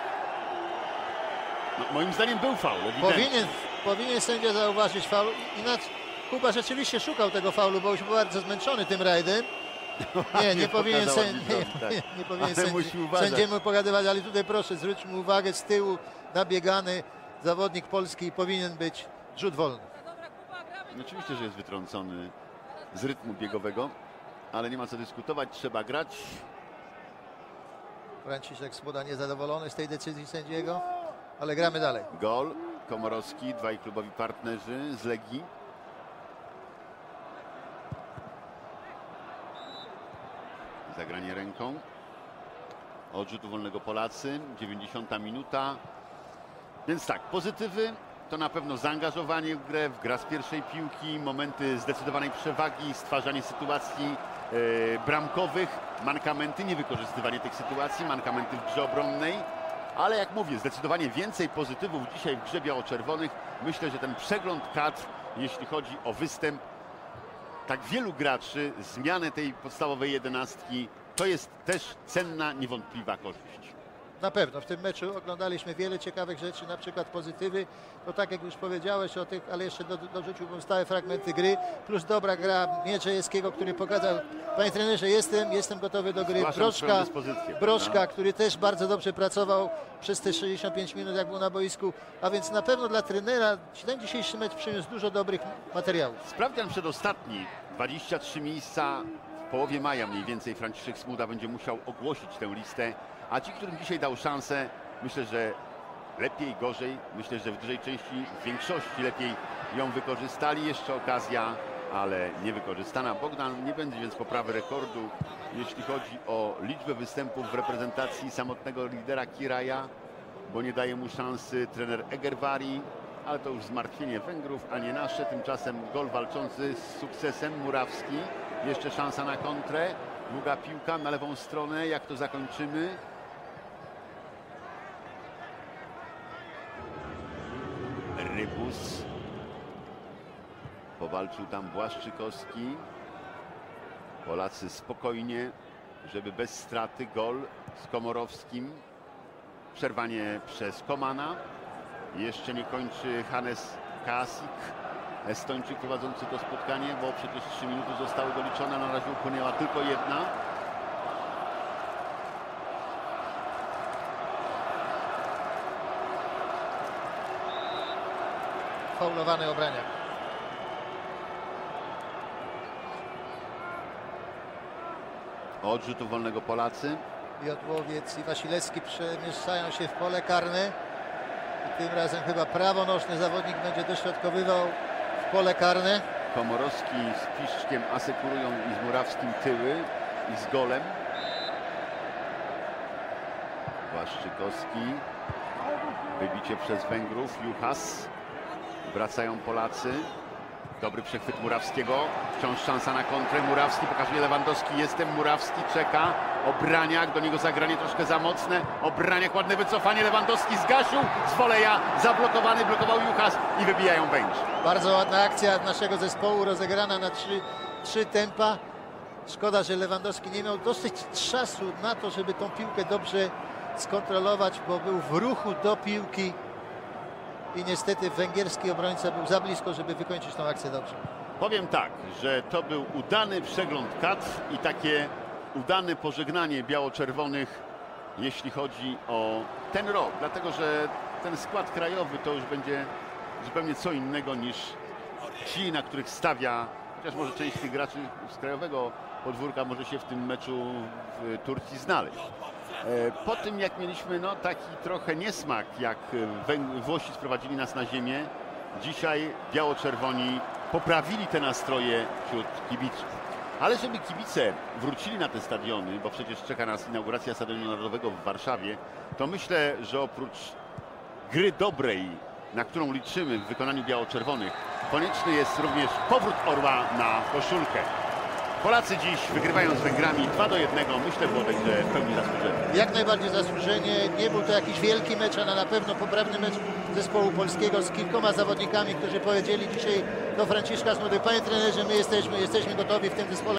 A: No, moim zdaniem był faul, ewidentnie.
B: Powinien sędzia zauważyć faul. Kuba rzeczywiście szukał tego faulu, bo już był bardzo zmęczony tym rajdem. Nie powinien sędziemu pogadywać, ale tutaj proszę, zwróćmy uwagę, z tyłu nabiegany zawodnik polski powinien być rzut wolny.
A: Oczywiście, że jest wytrącony z rytmu biegowego, ale nie ma co dyskutować, trzeba grać.
B: Franciszek Smuda niezadowolony z tej decyzji sędziego, ale gramy dalej.
A: Gol, Komorowski, dwaj klubowi partnerzy z Legii. Zagranie ręką. Od rzutu wolnego Polacy, 90 minuta. Więc tak, pozytywy to na pewno zaangażowanie w grę, gra z pierwszej piłki, momenty zdecydowanej przewagi, stwarzanie sytuacji bramkowych, mankamenty, niewykorzystywanie tych sytuacji, mankamenty w grze obronnej. Ale jak mówię, zdecydowanie więcej pozytywów dzisiaj w grze biało-czerwonych. Myślę, że ten przegląd kadr, jeśli chodzi o występ tak wielu graczy, zmianę tej podstawowej jedenastki, to jest też cenna, niewątpliwa korzyść.
B: Na pewno, w tym meczu oglądaliśmy wiele ciekawych rzeczy, na przykład pozytywy, to tak jak już powiedziałeś o tych, ale jeszcze dorzuciłbym stałe fragmenty gry, plus dobra gra Mierzejewskiego, który pokazał, panie trenerze, jestem gotowy do gry. Brożka, który też bardzo dobrze pracował przez te 65 minut, jak był na boisku, a więc na pewno dla trenera ten dzisiejszy mecz przyniósł dużo dobrych materiałów.
A: Sprawdzian przedostatni, 23 miejsca, w połowie maja mniej więcej Franciszek Smuda będzie musiał ogłosić tę listę. A ci, którym dzisiaj dał szansę, myślę, że lepiej, gorzej, myślę, że w dużej części, w większości lepiej ją wykorzystali. Jeszcze okazja, ale niewykorzystana. Bogdan nie będzie więc poprawy rekordu, jeśli chodzi o liczbę występów w reprezentacji samotnego lidera Kiraja, bo nie daje mu szansy trener Egervari, ale to już zmartwienie Węgrów, a nie nasze. Tymczasem gol walczący z sukcesem, Murawski. Jeszcze szansa na kontrę. Długa piłka na lewą stronę, jak to zakończymy? Rybus. Powalczył tam Błaszczykowski. Polacy spokojnie, żeby bez straty. Gol z Komorowskim. Przerwanie przez Komana. Jeszcze nie kończy Hannes Kasik, Estończyk prowadzący to spotkanie, bo przecież 3 minuty zostały doliczone. Na razie upłynęła tylko jedna.
B: Faulowany Obraniak.
A: Od rzutu wolnego Polacy.
B: Jodłowiec i Wasilewski przemieszczają się w pole karne. I tym razem chyba prawonożny zawodnik będzie dośrodkowywał w pole karne.
A: Komorowski z Piszczkiem asekurują i z Murawskim tyły i z golem. Błaszczykowski. Wybicie przez Węgrów. Juchas. Wracają Polacy. Dobry przechwyt Murawskiego. Wciąż szansa na kontrę. Murawski pokazuje Lewandowski. Jestem. Murawski czeka. Obraniak. Do niego zagranie troszkę za mocne. Obraniak. Ładne wycofanie. Lewandowski zgasił. Z woleja zablokowany. Blokował Juchas i wybijają Węgrzy.
B: Bardzo ładna akcja naszego zespołu, rozegrana na trzy tempa. Szkoda, że Lewandowski nie miał dosyć czasu na to, żeby tą piłkę dobrze skontrolować, bo był w ruchu do piłki. I niestety węgierski obrońca był za blisko, żeby wykończyć tą akcję dobrze.
A: Powiem tak, że to był udany przegląd kadr i takie udane pożegnanie biało-czerwonych, jeśli chodzi o ten rok. Dlatego, że ten skład krajowy to już będzie zupełnie co innego niż ci, na których stawia, chociaż może część tych graczy z krajowego podwórka może się w tym meczu w Turcji znaleźć. Po tym, jak mieliśmy taki trochę niesmak, jak Włosi sprowadzili nas na ziemię, dzisiaj biało-czerwoni poprawili te nastroje wśród kibiców. Ale żeby kibice wrócili na te stadiony, bo przecież czeka nas inauguracja Stadionu Narodowego w Warszawie, to myślę, że oprócz gry dobrej, na którą liczymy w wykonaniu biało-czerwonych, konieczny jest również powrót orła na koszulkę. Polacy dziś wygrywają z Węgrami 2-1. Myślę, było także w pełni zasłużenie.
B: Jak najbardziej zasłużenie. Nie był to jakiś wielki mecz, ale na pewno poprawny mecz zespołu polskiego z kilkoma zawodnikami, którzy powiedzieli dzisiaj do Franciszka Smudy: panie trenerze, my jesteśmy gotowi w tym zespole.